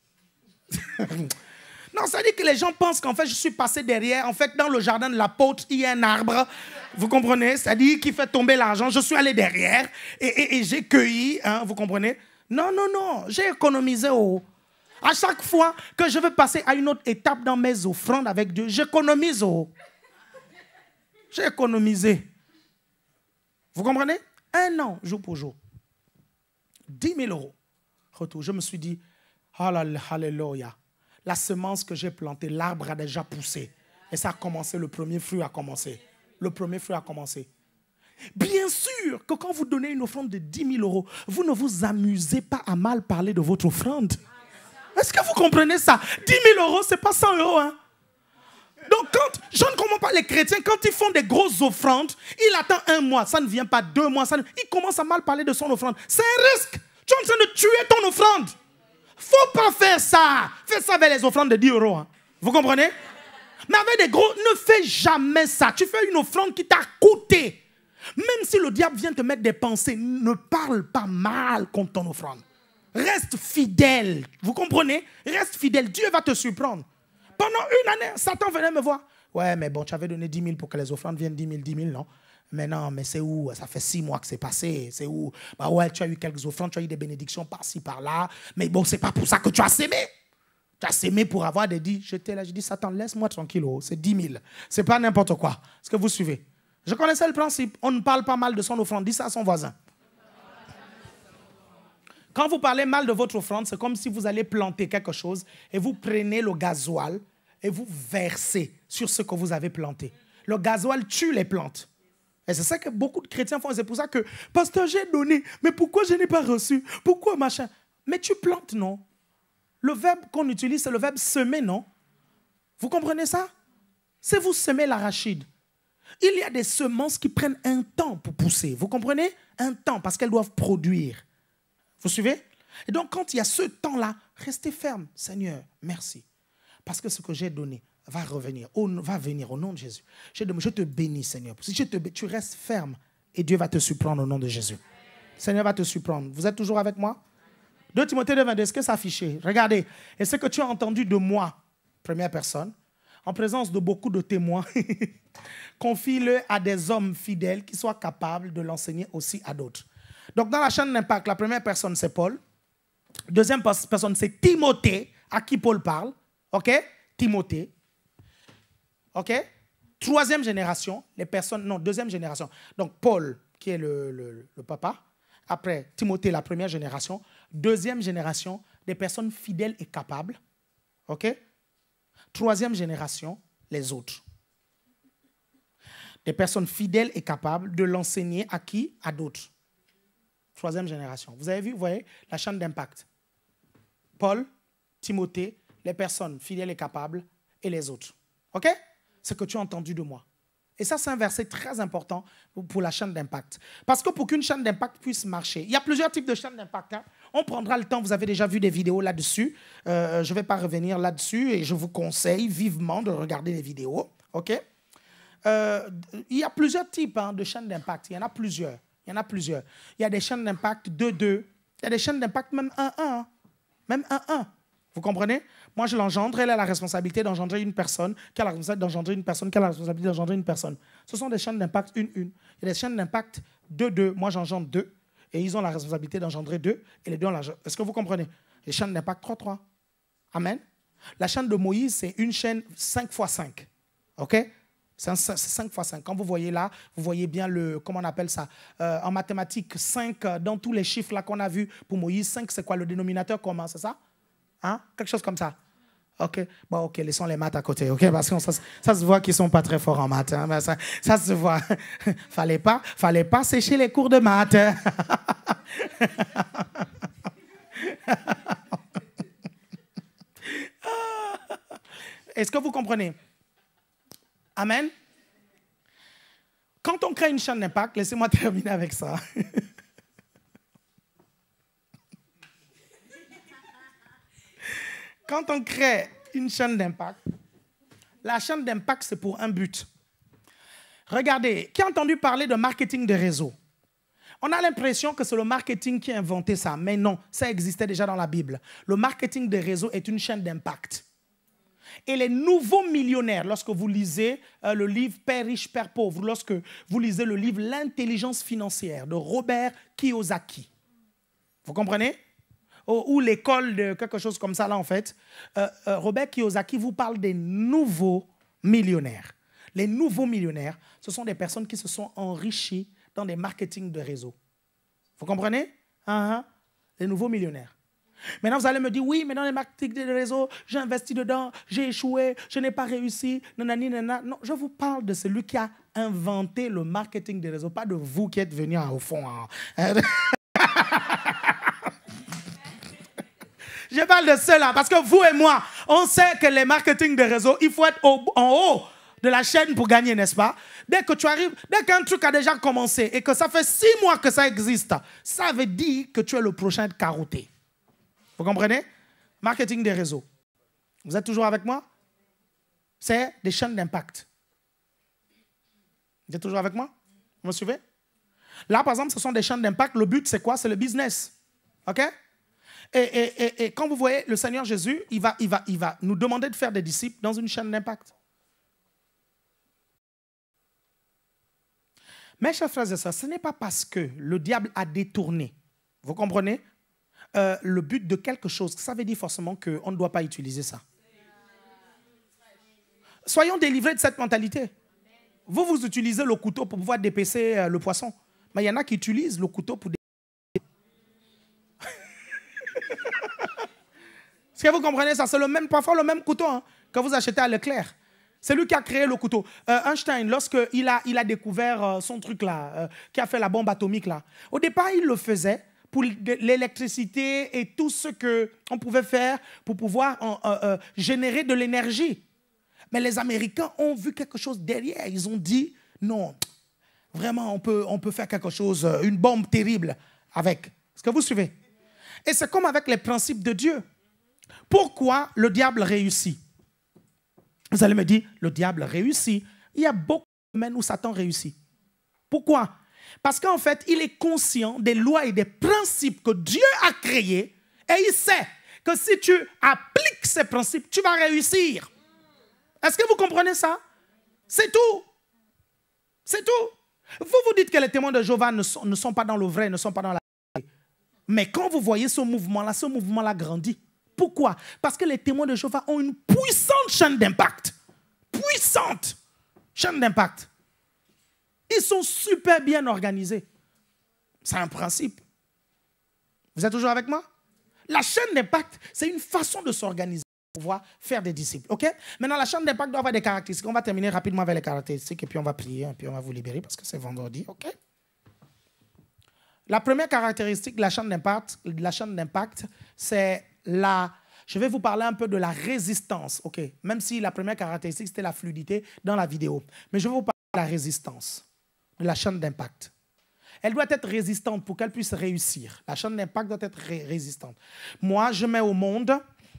Non, ça dit que les gens pensent qu'en fait, je suis passé derrière. En fait, dans le jardin de l'apôtre, il y a un arbre. Vous comprenez? Ça dit qu'il fait tomber l'argent. Je suis allé derrière et j'ai cueilli. Vous comprenez? Non. J'ai économisé. À chaque fois que je veux passer à une autre étape dans mes offrandes avec Dieu, j'économise. J'ai économisé. Vous comprenez? 1 an, jour pour jour. 10 000 euros. Retour. Je me suis dit, alléluia. La semence que j'ai plantée, l'arbre a déjà poussé. Et ça a commencé, le premier fruit a commencé. Le premier fruit a commencé. Bien sûr que quand vous donnez une offrande de 10 000 euros, vous ne vous amusez pas à mal parler de votre offrande. Est-ce que vous comprenez ça? 10 000 euros, ce n'est pas 100 euros. Hein? Donc, je ne comprends pas les chrétiens, quand ils font des grosses offrandes, ils attendent 1 mois, ça ne vient pas 2 mois, ils commencent à mal parler de son offrande. C'est un risque. Tu es en train de tuer ton offrande. Faut pas faire ça. Fais ça avec les offrandes de 10 euros. Hein. Vous comprenez? Mais avec des gros, ne fais jamais ça. Tu fais une offrande qui t'a coûté. Même si le diable vient te mettre des pensées, ne parle pas mal contre ton offrande. Reste fidèle. Vous comprenez? Reste fidèle. Dieu va te surprendre. Pendant 1 année, Satan venait me voir. Ouais, mais bon, tu avais donné 10 000 pour que les offrandes viennent 10 000, non? Mais non, mais c'est où? Ça fait 6 mois que c'est passé. C'est où? Bah ouais, tu as eu quelques offrandes, tu as eu des bénédictions par-ci, par-là. Mais bon, c'est pas pour ça que tu as sémé. Tu as sémé pour avoir des dits. J'étais là, je dis, Satan, laisse-moi tranquille. C'est 10 000. C'est pas n'importe quoi. Est-ce que vous suivez? Je connaissais le principe. On ne parle pas mal de son offrande. Dis ça à son voisin. Quand vous parlez mal de votre offrande, c'est comme si vous allez planter quelque chose et vous prenez le gasoil et vous versez sur ce que vous avez planté. Le gasoil tue les plantes. Et c'est ça que beaucoup de chrétiens font. C'est pour ça que, pasteur, j'ai donné, mais pourquoi je n'ai pas reçu? Pourquoi machin? Mais tu plantes, non? Le verbe qu'on utilise, c'est le verbe semer, non? Vous comprenez ça? C'est vous semer l'arachide. Il y a des semences qui prennent un temps pour pousser. Vous comprenez? Un temps, parce qu'elles doivent produire. Vous suivez? Et donc, quand il y a ce temps-là, restez ferme. Seigneur, merci. Parce que ce que j'ai donné va revenir, va venir au nom de Jésus. Je te bénis, Seigneur. Si tu restes ferme et Dieu va te surprendre au nom de Jésus. Seigneur va te surprendre. Vous êtes toujours avec moi? 2 Timothée 2, 22, est-ce que ça affiché? Regardez. Et ce que tu as entendu de moi, première personne, en présence de beaucoup de témoins, confie-le à des hommes fidèles qui soient capables de l'enseigner aussi à d'autres. Donc, dans la chaîne d'impact, la première personne, c'est Paul. Deuxième personne, c'est Timothée, à qui Paul parle. OK? Timothée. OK? Troisième génération, les personnes... Non, deuxième génération. Donc, Paul, qui est le papa. Après, Timothée, la première génération. Deuxième génération, des personnes fidèles et capables. OK? Troisième génération, les autres. Des personnes fidèles et capables de l'enseigner à qui? À d'autres. Troisième génération. Vous avez vu, vous voyez, la chaîne d'impact. Paul, Timothée, les personnes fidèles et capables et les autres. OK? Ce que tu as entendu de moi. Et ça, c'est un verset très important pour la chaîne d'impact. Parce que pour qu'une chaîne d'impact puisse marcher, il y a plusieurs types de chaînes d'impact. Hein. On prendra le temps, vous avez déjà vu des vidéos là-dessus. Je ne vais pas revenir là-dessus et je vous conseille vivement de regarder les vidéos. OK? Il y a plusieurs types de chaînes d'impact. Il y en a plusieurs. Il y a des chaînes d'impact 2-2. Il y a des chaînes d'impact même 1-1. Même 1-1. Vous comprenez? Moi, je l'engendre. Elle a la responsabilité d'engendrer une personne, qui a la responsabilité d'engendrer une personne, qui a la responsabilité d'engendrer une personne. Ce sont des chaînes d'impact 1-1. Il y a des chaînes d'impact 2-2. Moi, j'engendre 2. Et ils ont la responsabilité d'engendrer 2. Et les deux ont la... Est-ce que vous comprenez? Les chaînes d'impact 3-3. Amen. La chaîne de Moïse, c'est une chaîne 5x5. OK? C'est 5x5. Quand vous voyez là, vous voyez bien le... Comment on appelle ça? En mathématiques, 5, dans tous les chiffres là qu'on a vus pour Moïse, 5, c'est quoi le dénominateur commun? C'est ça? Hein? Quelque chose comme ça. OK. Bon, OK, laissons les maths à côté. OK? Parce que ça se voit qu'ils ne sont pas très forts en maths. Hein? Ben, ça se voit. Fallait pas sécher les cours de maths. Est-ce que vous comprenez? Amen. Quand on crée une chaîne d'impact, laissez-moi terminer avec ça. Quand on crée une chaîne d'impact, la chaîne d'impact, c'est pour un but. Regardez, qui a entendu parler de marketing de réseau? On a l'impression que c'est le marketing qui a inventé ça, mais non, ça existait déjà dans la Bible. Le marketing de réseau est une chaîne d'impact. Et les nouveaux millionnaires, lorsque vous lisez le livre Père riche, Père pauvre, lorsque vous lisez le livre L'intelligence financière de Robert Kiyosaki, vous comprenez? Ou l'école de quelque chose comme ça, là, en fait, Robert Kiyosaki vous parle des nouveaux millionnaires. Les nouveaux millionnaires, ce sont des personnes qui se sont enrichies dans des marketing de réseau. Vous comprenez? Les nouveaux millionnaires. Maintenant, vous allez me dire, oui, mais dans les marketing de réseau, j'ai investi dedans, j'ai échoué, je n'ai pas réussi, nanani, nanana. Non, je vous parle de celui qui a inventé le marketing de réseau, pas de vous qui êtes venus au fond. Je parle de ceux-là, parce que vous et moi, on sait que les marketing de réseau, il faut être en haut de la chaîne pour gagner, n'est-ce pas? Dès que tu arrives, dès qu'un truc a déjà commencé et que ça fait 6 mois que ça existe, ça veut dire que tu es le prochain de carotté. Vous comprenez? Marketing des réseaux. Vous êtes toujours avec moi? C'est des chaînes d'impact. Vous êtes toujours avec moi? Vous me suivez? Là, par exemple, ce sont des chaînes d'impact. Le but, c'est quoi? C'est le business. OK? Et quand vous voyez le Seigneur Jésus, il va nous demander de faire des disciples dans une chaîne d'impact. Mes chers frères et sœurs, ce n'est pas parce que le diable a détourné, vous comprenez, le but de quelque chose, ça veut dire forcément qu'on ne doit pas utiliser ça. Soyons délivrés de cette mentalité. Vous utilisez le couteau pour pouvoir dépecer le poisson. Mais il y en a qui utilisent le couteau pour dépecer. Est-ce que vous comprenez ça? C'est parfois le même couteau que vous achetez à Leclerc. C'est lui qui a créé le couteau. Einstein, lorsqu'il a découvert son truc là, qui a fait la bombe atomique là, au départ, il le faisait pour l'électricité et tout ce qu'on pouvait faire pour pouvoir générer de l'énergie. Mais les Américains ont vu quelque chose derrière. Ils ont dit, non, vraiment, on peut faire quelque chose, une bombe terrible avec. Est-ce que vous suivez? Et c'est comme avec les principes de Dieu. Pourquoi le diable réussit? Vous allez me dire, le diable réussit. Il y a beaucoup de domaines où Satan réussit. Pourquoi? Parce qu'en fait, il est conscient des lois et des principes que Dieu a créés et il sait que si tu appliques ces principes, tu vas réussir. Est-ce que vous comprenez ça? C'est tout. C'est tout. Vous dites que les témoins de Jéhovah ne sont pas dans le vrai, ne sont pas dans la vérité. Mais quand vous voyez ce mouvement-là grandit. Pourquoi? Parce que les témoins de Jéhovah ont une puissante chaîne d'impact. Puissante chaîne d'impact. Ils sont super bien organisés. C'est un principe. Vous êtes toujours avec moi? La chaîne d'impact, c'est une façon de s'organiser pour pouvoir faire des disciples. OK? Maintenant, la chaîne d'impact doit avoir des caractéristiques. On va terminer rapidement avec les caractéristiques et puis on va prier et puis on va vous libérer parce que c'est vendredi. OK? La première caractéristique de la chaîne d'impact, c'est la... Je vais vous parler un peu de la résistance. OK? Même si la première caractéristique, c'était la fluidité dans la vidéo. Mais je vais vous parler de la résistance de la chaîne d'impact. Elle doit être résistante pour qu'elle puisse réussir. La chaîne d'impact doit être résistante. Moi, je mets au monde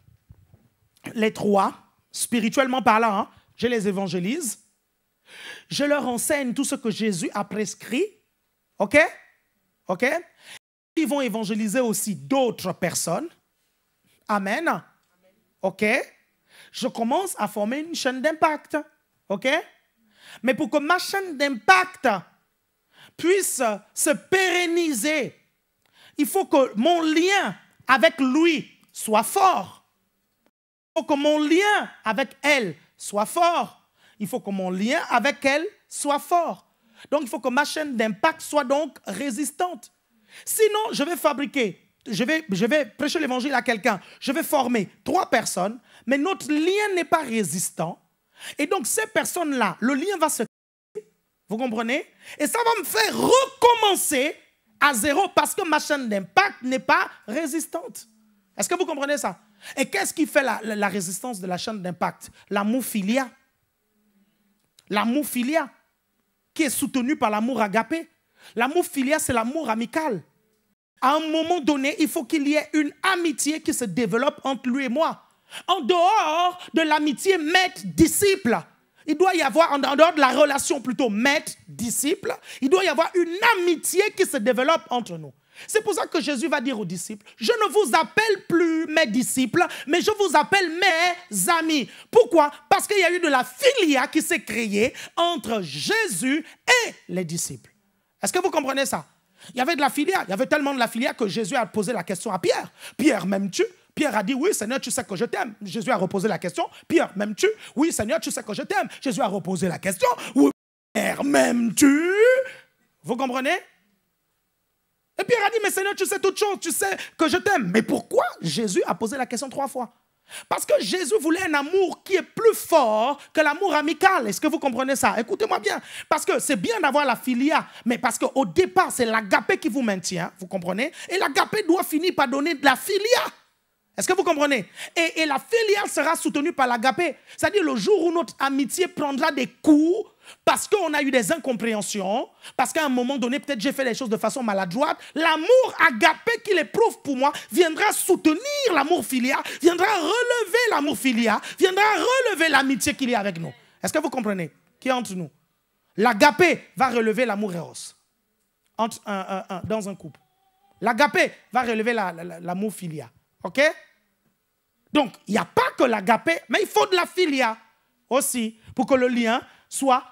les trois, spirituellement parlant, hein, je les évangélise. Je leur enseigne tout ce que Jésus a prescrit. OK? OK? Ils vont évangéliser aussi d'autres personnes. Amen. OK? Je commence à former une chaîne d'impact. OK? Mais pour que ma chaîne d'impact puisse se pérenniser, il faut que mon lien avec lui soit fort. Il faut que mon lien avec elle soit fort. Il faut que mon lien avec elle soit fort. Donc, il faut que ma chaîne d'impact soit donc résistante. Sinon, je vais fabriquer, je vais prêcher l'évangile à quelqu'un, je vais former 3 personnes, mais notre lien n'est pas résistant. Et donc, ces personnes-là, le lien va se... Vous comprenez? Et ça va me faire recommencer à zéro parce que ma chaîne d'impact n'est pas résistante. Est-ce que vous comprenez ça? Et qu'est-ce qui fait la résistance de la chaîne d'impact? L'amour filia. L'amour filia, qui est soutenu par l'amour agapé. L'amour filia, c'est l'amour amical. À un moment donné, il faut qu'il y ait une amitié qui se développe entre lui et moi. En dehors de l'amitié maître-disciple, il doit y avoir, en dehors de la relation plutôt maître-disciple, il doit y avoir une amitié qui se développe entre nous. C'est pour ça que Jésus va dire aux disciples, je ne vous appelle plus mes disciples, mais je vous appelle mes amis. Pourquoi? Parce qu'il y a eu de la filia qui s'est créée entre Jésus et les disciples. Est-ce que vous comprenez ça? Il y avait de la filia, il y avait tellement de la filia que Jésus a posé la question à Pierre. Pierre, m'aimes-tu? Pierre a dit, oui, Seigneur, tu sais que je t'aime. Jésus a reposé la question. Pierre, m'aimes-tu? Oui, Seigneur, tu sais que je t'aime. Jésus a reposé la question. Oui, Pierre, m'aimes-tu? Vous comprenez? Et Pierre a dit, mais Seigneur, tu sais toutes choses, tu sais que je t'aime. Mais pourquoi Jésus a posé la question 3 fois? Parce que Jésus voulait un amour qui est plus fort que l'amour amical. Est-ce que vous comprenez ça? Écoutez-moi bien. Parce que c'est bien d'avoir la filia, mais parce qu'au départ, c'est l'agapé qui vous maintient. Vous comprenez? Et l'agapé doit finir par donner de la filia. Est-ce que vous comprenez? Et la filia sera soutenue par l'agapé. C'est-à-dire le jour où notre amitié prendra des coups parce qu'on a eu des incompréhensions, parce qu'à un moment donné, peut-être j'ai fait les choses de façon maladroite, l'amour agapé qu'il éprouve pour moi viendra soutenir l'amour filia, viendra relever l'amour filia, viendra relever l'amitié qu'il y a avec nous. Est-ce que vous comprenez? Qui est entre nous? L'agapé va relever l'amour eros dans un couple. L'agapé va relever l'amour filia. OK? Donc, il n'y a pas que l'agapé, mais il faut de la filia aussi pour que le lien soit...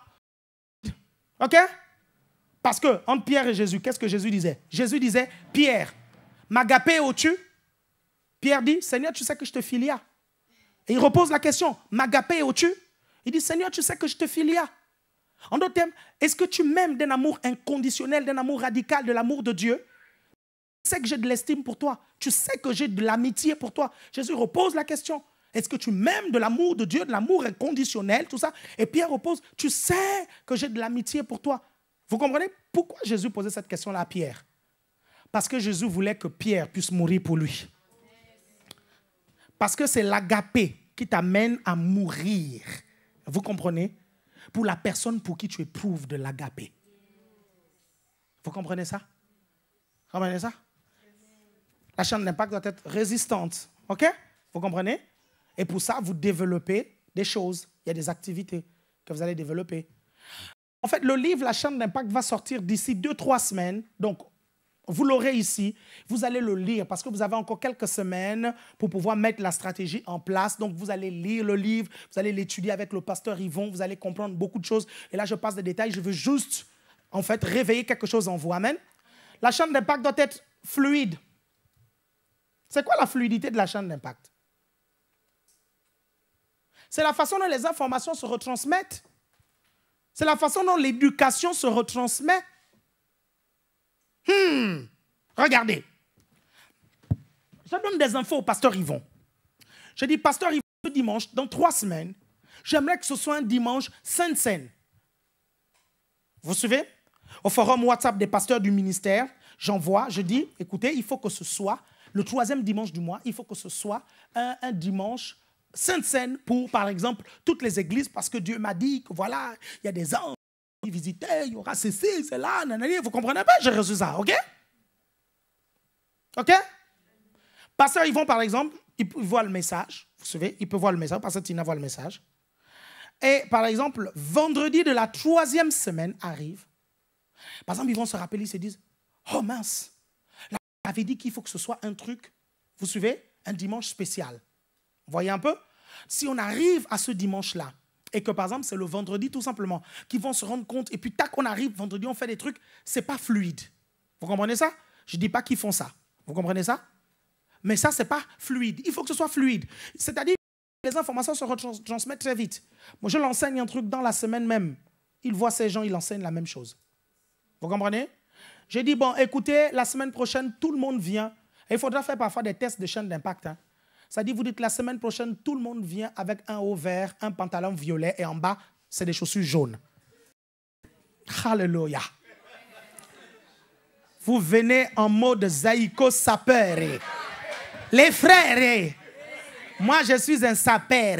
OK? Parce que entre Pierre et Jésus, qu'est-ce que Jésus disait? Jésus disait, Pierre, m'agapé au-tu? Pierre dit, Seigneur, tu sais que je te filia. Et il repose la question, m'agapé au-tu? Il dit, Seigneur, tu sais que je te filia. En d'autres termes, est-ce que tu m'aimes d'un amour inconditionnel, d'un amour radical, de l'amour de Dieu? Tu sais que j'ai de l'estime pour toi. Tu sais que j'ai de l'amitié pour toi. Jésus repose la question. Est-ce que tu m'aimes de l'amour de Dieu, de l'amour inconditionnel, tout ça? Et Pierre repose, tu sais que j'ai de l'amitié pour toi. Vous comprenez pourquoi Jésus posait cette question-là à Pierre? Parce que Jésus voulait que Pierre puisse mourir pour lui. Parce que c'est l'agapé qui t'amène à mourir. Vous comprenez? Pour la personne pour qui tu éprouves de l'agapé. Vous comprenez ça? Vous comprenez ça? La chaîne d'impact doit être résistante. OK? Vous comprenez? Et pour ça, vous développez des choses. Il y a des activités que vous allez développer. En fait, le livre La chaîne d'impact va sortir d'ici 2-3 semaines. Donc, vous l'aurez ici. Vous allez le lire parce que vous avez encore quelques semaines pour pouvoir mettre la stratégie en place. Donc, vous allez lire le livre. Vous allez l'étudier avec le pasteur Yvon. Vous allez comprendre beaucoup de choses. Et là, je passe des détails. Je veux juste, en fait, réveiller quelque chose en vous. Amen. La chaîne d'impact doit être fluide. C'est quoi la fluidité de la chaîne d'impact? C'est la façon dont les informations se retransmettent. C'est la façon dont l'éducation se retransmet. Regardez. Je donne des infos au pasteur Yvon. Je dis, pasteur Yvon, ce dimanche, dans 3 semaines, j'aimerais que ce soit un dimanche Sainte-Seine. Vous suivez? Au forum WhatsApp des pasteurs du ministère, j'envoie, je dis, écoutez, il faut que ce soit le 3e dimanche du mois, il faut que ce soit un dimanche Sainte-Seine pour, par exemple, toutes les églises, parce que Dieu m'a dit que voilà, il y a des anges qui visitaient, il y aura ceci, cela, nanani, vous comprenez pas? J'ai reçu ça, ok? Ok? Pasteur Yvon, par exemple, il voit le message, vous savez, il peut voir le message, pasteur Tina voit le message. Et par exemple, vendredi de la 3e semaine arrive. Par exemple, ils vont se rappeler, ils se disent, oh mince, là, on avait dit qu'il faut que ce soit un truc, vous suivez, un dimanche spécial. Vous voyez un peu? Si on arrive à ce dimanche-là, et que par exemple, c'est le vendredi tout simplement, qu'ils vont se rendre compte, et puis tac, on arrive, vendredi, on fait des trucs, c'est pas fluide. Vous comprenez ça? Je ne dis pas qu'ils font ça. Vous comprenez ça? Mais ça, c'est pas fluide. Il faut que ce soit fluide. C'est-à-dire que les informations se transmettent très vite. Moi, je l'enseigne un truc dans la semaine même. Il voit ces gens, il enseigne la même chose. Vous comprenez? J'ai dit, bon, écoutez, la semaine prochaine, tout le monde vient. Et il faudra faire parfois des tests de chaîne d'impact. Hein. Ça dit, vous dites, la semaine prochaine, tout le monde vient avec un haut vert, un pantalon violet, et en bas, c'est des chaussures jaunes. Alléluia. Vous venez en mode Zaïko sapeur. Les frères, moi, je suis un sapeur.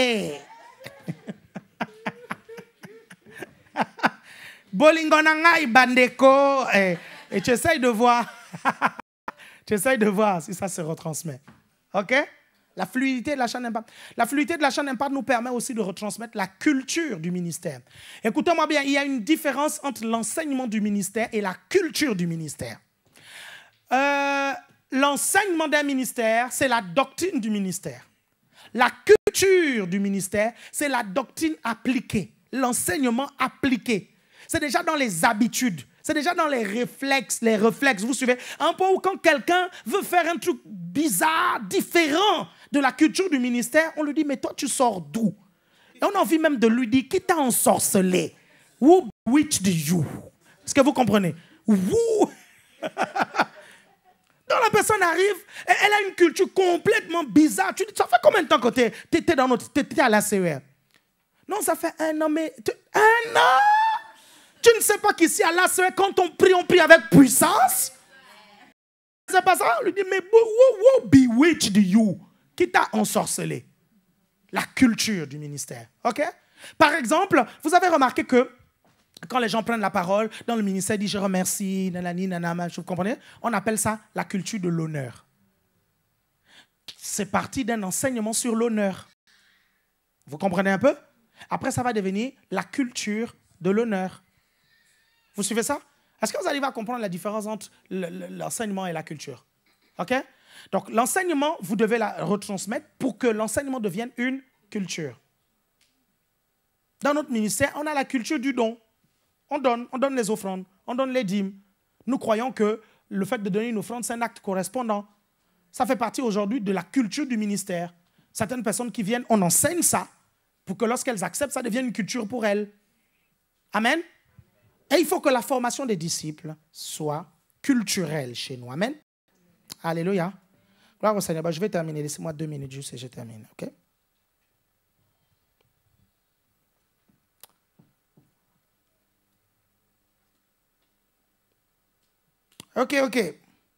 Bolingonangai bandeko. Et tu essayes de voir. Tu essayes de voir si ça se retransmet. OK? La fluidité de la chaîne d'impact. La fluidité de la chaîne d'impact nous permet aussi de retransmettre la culture du ministère. Écoutez-moi bien, il y a une différence entre l'enseignement du ministère et la culture du ministère. L'enseignement d'un ministère, c'est la doctrine du ministère. La culture du ministère, c'est la doctrine appliquée, l'enseignement appliqué. C'est déjà dans les habitudes, c'est déjà dans les réflexes, vous suivez? Un peu où quand quelqu'un veut faire un truc bizarre, différent de la culture du ministère, on lui dit, mais toi, tu sors d'où? Et on a envie même de lui dire, qui t'a ensorcelé? Who bewitched you? Est-ce que vous comprenez? Who? Donc la personne arrive, et elle a une culture complètement bizarre. Tu dis, ça fait combien de temps que tu étais à la CER? Non, ça fait 1 an, mais... 1 an? Tu ne sais pas qu'ici, à la CER, quand on prie avec puissance? C'est pas ça? On lui dit, mais who bewitched you? Qui t'a ensorcelé? La culture du ministère. OK? Par exemple, vous avez remarqué que quand les gens prennent la parole dans le ministère, ils disent « je remercie, nanani, nanana », vous comprenez? On appelle ça la culture de l'honneur. C'est parti d'un enseignement sur l'honneur. Vous comprenez un peu? Après, ça va devenir la culture de l'honneur. Vous suivez ça? Est-ce que vous arrivez à comprendre la différence entre l'enseignement et la culture? OK? Donc, l'enseignement, vous devez la retransmettre pour que l'enseignement devienne une culture. Dans notre ministère, on a la culture du don. On donne les offrandes, on donne les dîmes. Nous croyons que le fait de donner une offrande, c'est un acte correspondant. Ça fait partie aujourd'hui de la culture du ministère. Certaines personnes qui viennent, on enseigne ça pour que lorsqu'elles acceptent, ça devienne une culture pour elles. Amen. Et il faut que la formation des disciples soit culturelle chez nous. Amen. Alléluia. Gloire au Seigneur. Je vais terminer. Laissez-moi 2 minutes juste et je termine. OK? OK.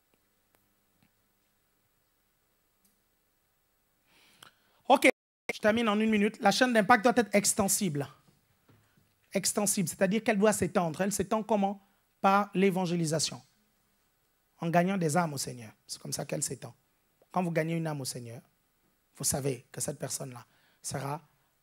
OK, je termine en 1 minute. La chaîne d'impact doit être extensible. Extensible, c'est-à-dire qu'elle doit s'étendre. Elle s'étend comment? Par l'évangélisation. En gagnant des âmes au Seigneur. C'est comme ça qu'elle s'étend. Quand vous gagnez une âme au Seigneur, vous savez que cette personne-là sera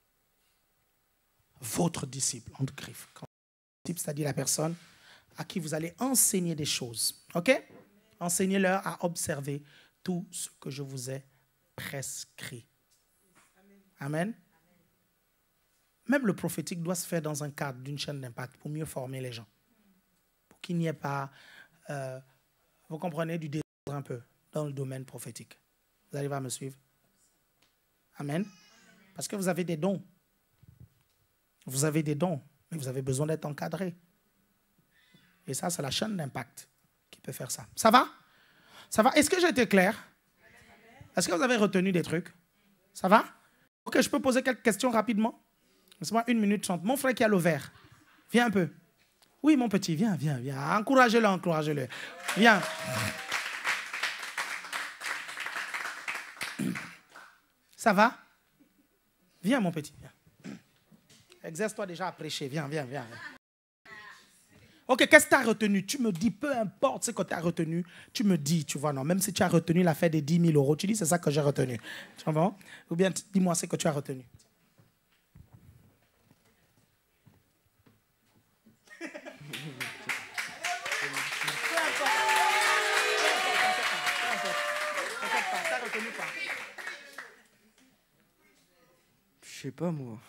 votre disciple, entre griffes. C'est-à-dire la personne à qui vous allez enseigner des choses. OK? Enseignez-leur à observer tout ce que je vous ai prescrit. Amen. Même le prophétique doit se faire dans un cadre d'une chaîne d'impact pour mieux former les gens. Pour qu'il n'y ait pas, vous comprenez, du désordre un peu. dans le domaine prophétique. Vous arrivez à me suivre? Amen. Parce que vous avez des dons. Vous avez des dons, mais vous avez besoin d'être encadré. Et ça, c'est la chaîne d'impact qui peut faire ça. Ça va? Ça va? Est-ce que j'ai été clair? Est-ce que vous avez retenu des trucs? Ça va? Ok, je peux poser quelques questions rapidement? Laissez-moi 1 minute 30. Mon frère qui a le verre, viens un peu. Oui, mon petit, viens. Encouragez-le, encouragez-le. Viens. Ça va? Viens, mon petit. Viens. Exerce-toi déjà à prêcher. Viens. Ok, qu'est-ce que tu as retenu? Tu me dis, peu importe ce que tu as retenu, tu me dis, tu vois, non. Même si tu as retenu l'affaire des 10 000 euros, tu dis, c'est ça que j'ai retenu. Tu vois? Ou bien, dis-moi ce que tu as retenu. Je sais pas, moi.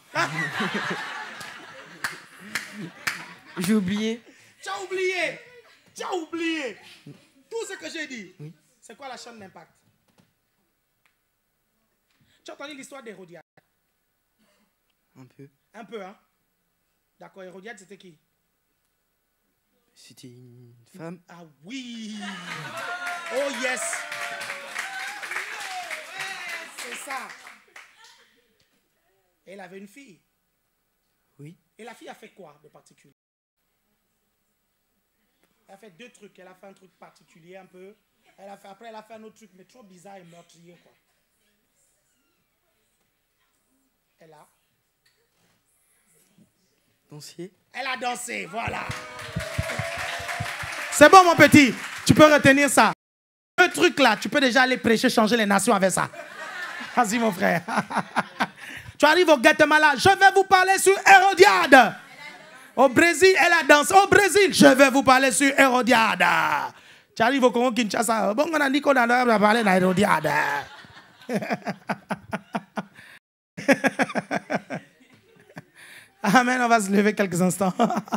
J'ai oublié. Tu as oublié tout ce que j'ai dit. Oui. C'est quoi la chaîne d'impact? Tu as entendu l'histoire d'Hérodiade? Un peu. Un peu, hein? D'accord, Hérodiade, c'était qui? C'était une femme. Ah oui! Oh yes! C'est ça. Elle avait une fille. Oui. Et la fille a fait quoi de particulier? Elle a fait 2 trucs. Elle a fait un truc particulier un peu. Après, elle a fait un autre truc, mais trop bizarre et meurtrier, quoi. Elle a dansé. Elle a dansé, voilà. C'est bon, mon petit. Tu peux retenir ça. 2 trucs là, tu peux déjà aller prêcher, changer les nations avec ça. Vas-y, mon frère. Tu arrives au Guatemala, je vais vous parler sur Hérodiade. Au Brésil, elle a dansé. Au Brésil, je vais vous parler sur Hérodiade. Tu arrives au Congo Kinshasa, bon, on a dit qu'on a parlé d'Hérodiade. Amen, on va se lever quelques instants.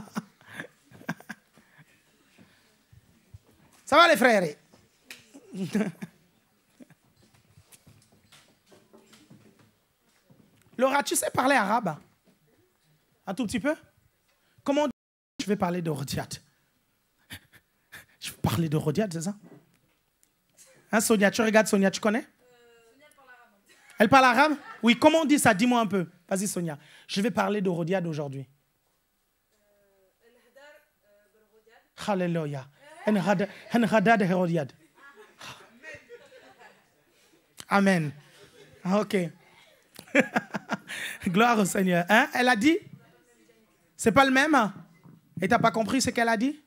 Ça va les frères? Laura, tu sais parler arabe? Un tout petit peu? Comment je vais parler de Hérodiade? Je vais parler de Hérodiade, c'est ça? Hein, Sonia, tu regardes Sonia, tu connais? Sonia, elle parle arabe. Elle parle arabe? Oui, comment on dit ça? Dis-moi un peu. Vas-y, Sonia. Je vais parler de Hérodiade aujourd'hui. Alléluia. Enhadad Hérodiade. Amen. Ok. Gloire au Seigneur. Hein? Elle a dit? C'est pas le même? Et t'as pas compris ce qu'elle a dit?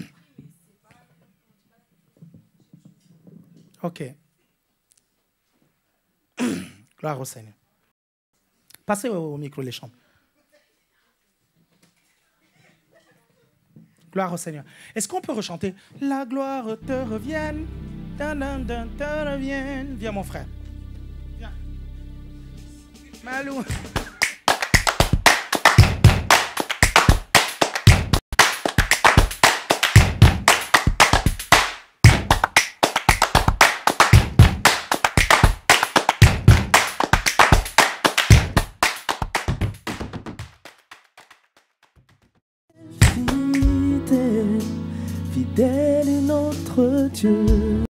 Ok. Gloire au Seigneur. Passez au micro les chambres. Gloire au Seigneur. Est-ce qu'on peut rechanter? La gloire te revienne. Te revienne. Viens mon frère. Viens. Malou. Fidèle est notre Dieu.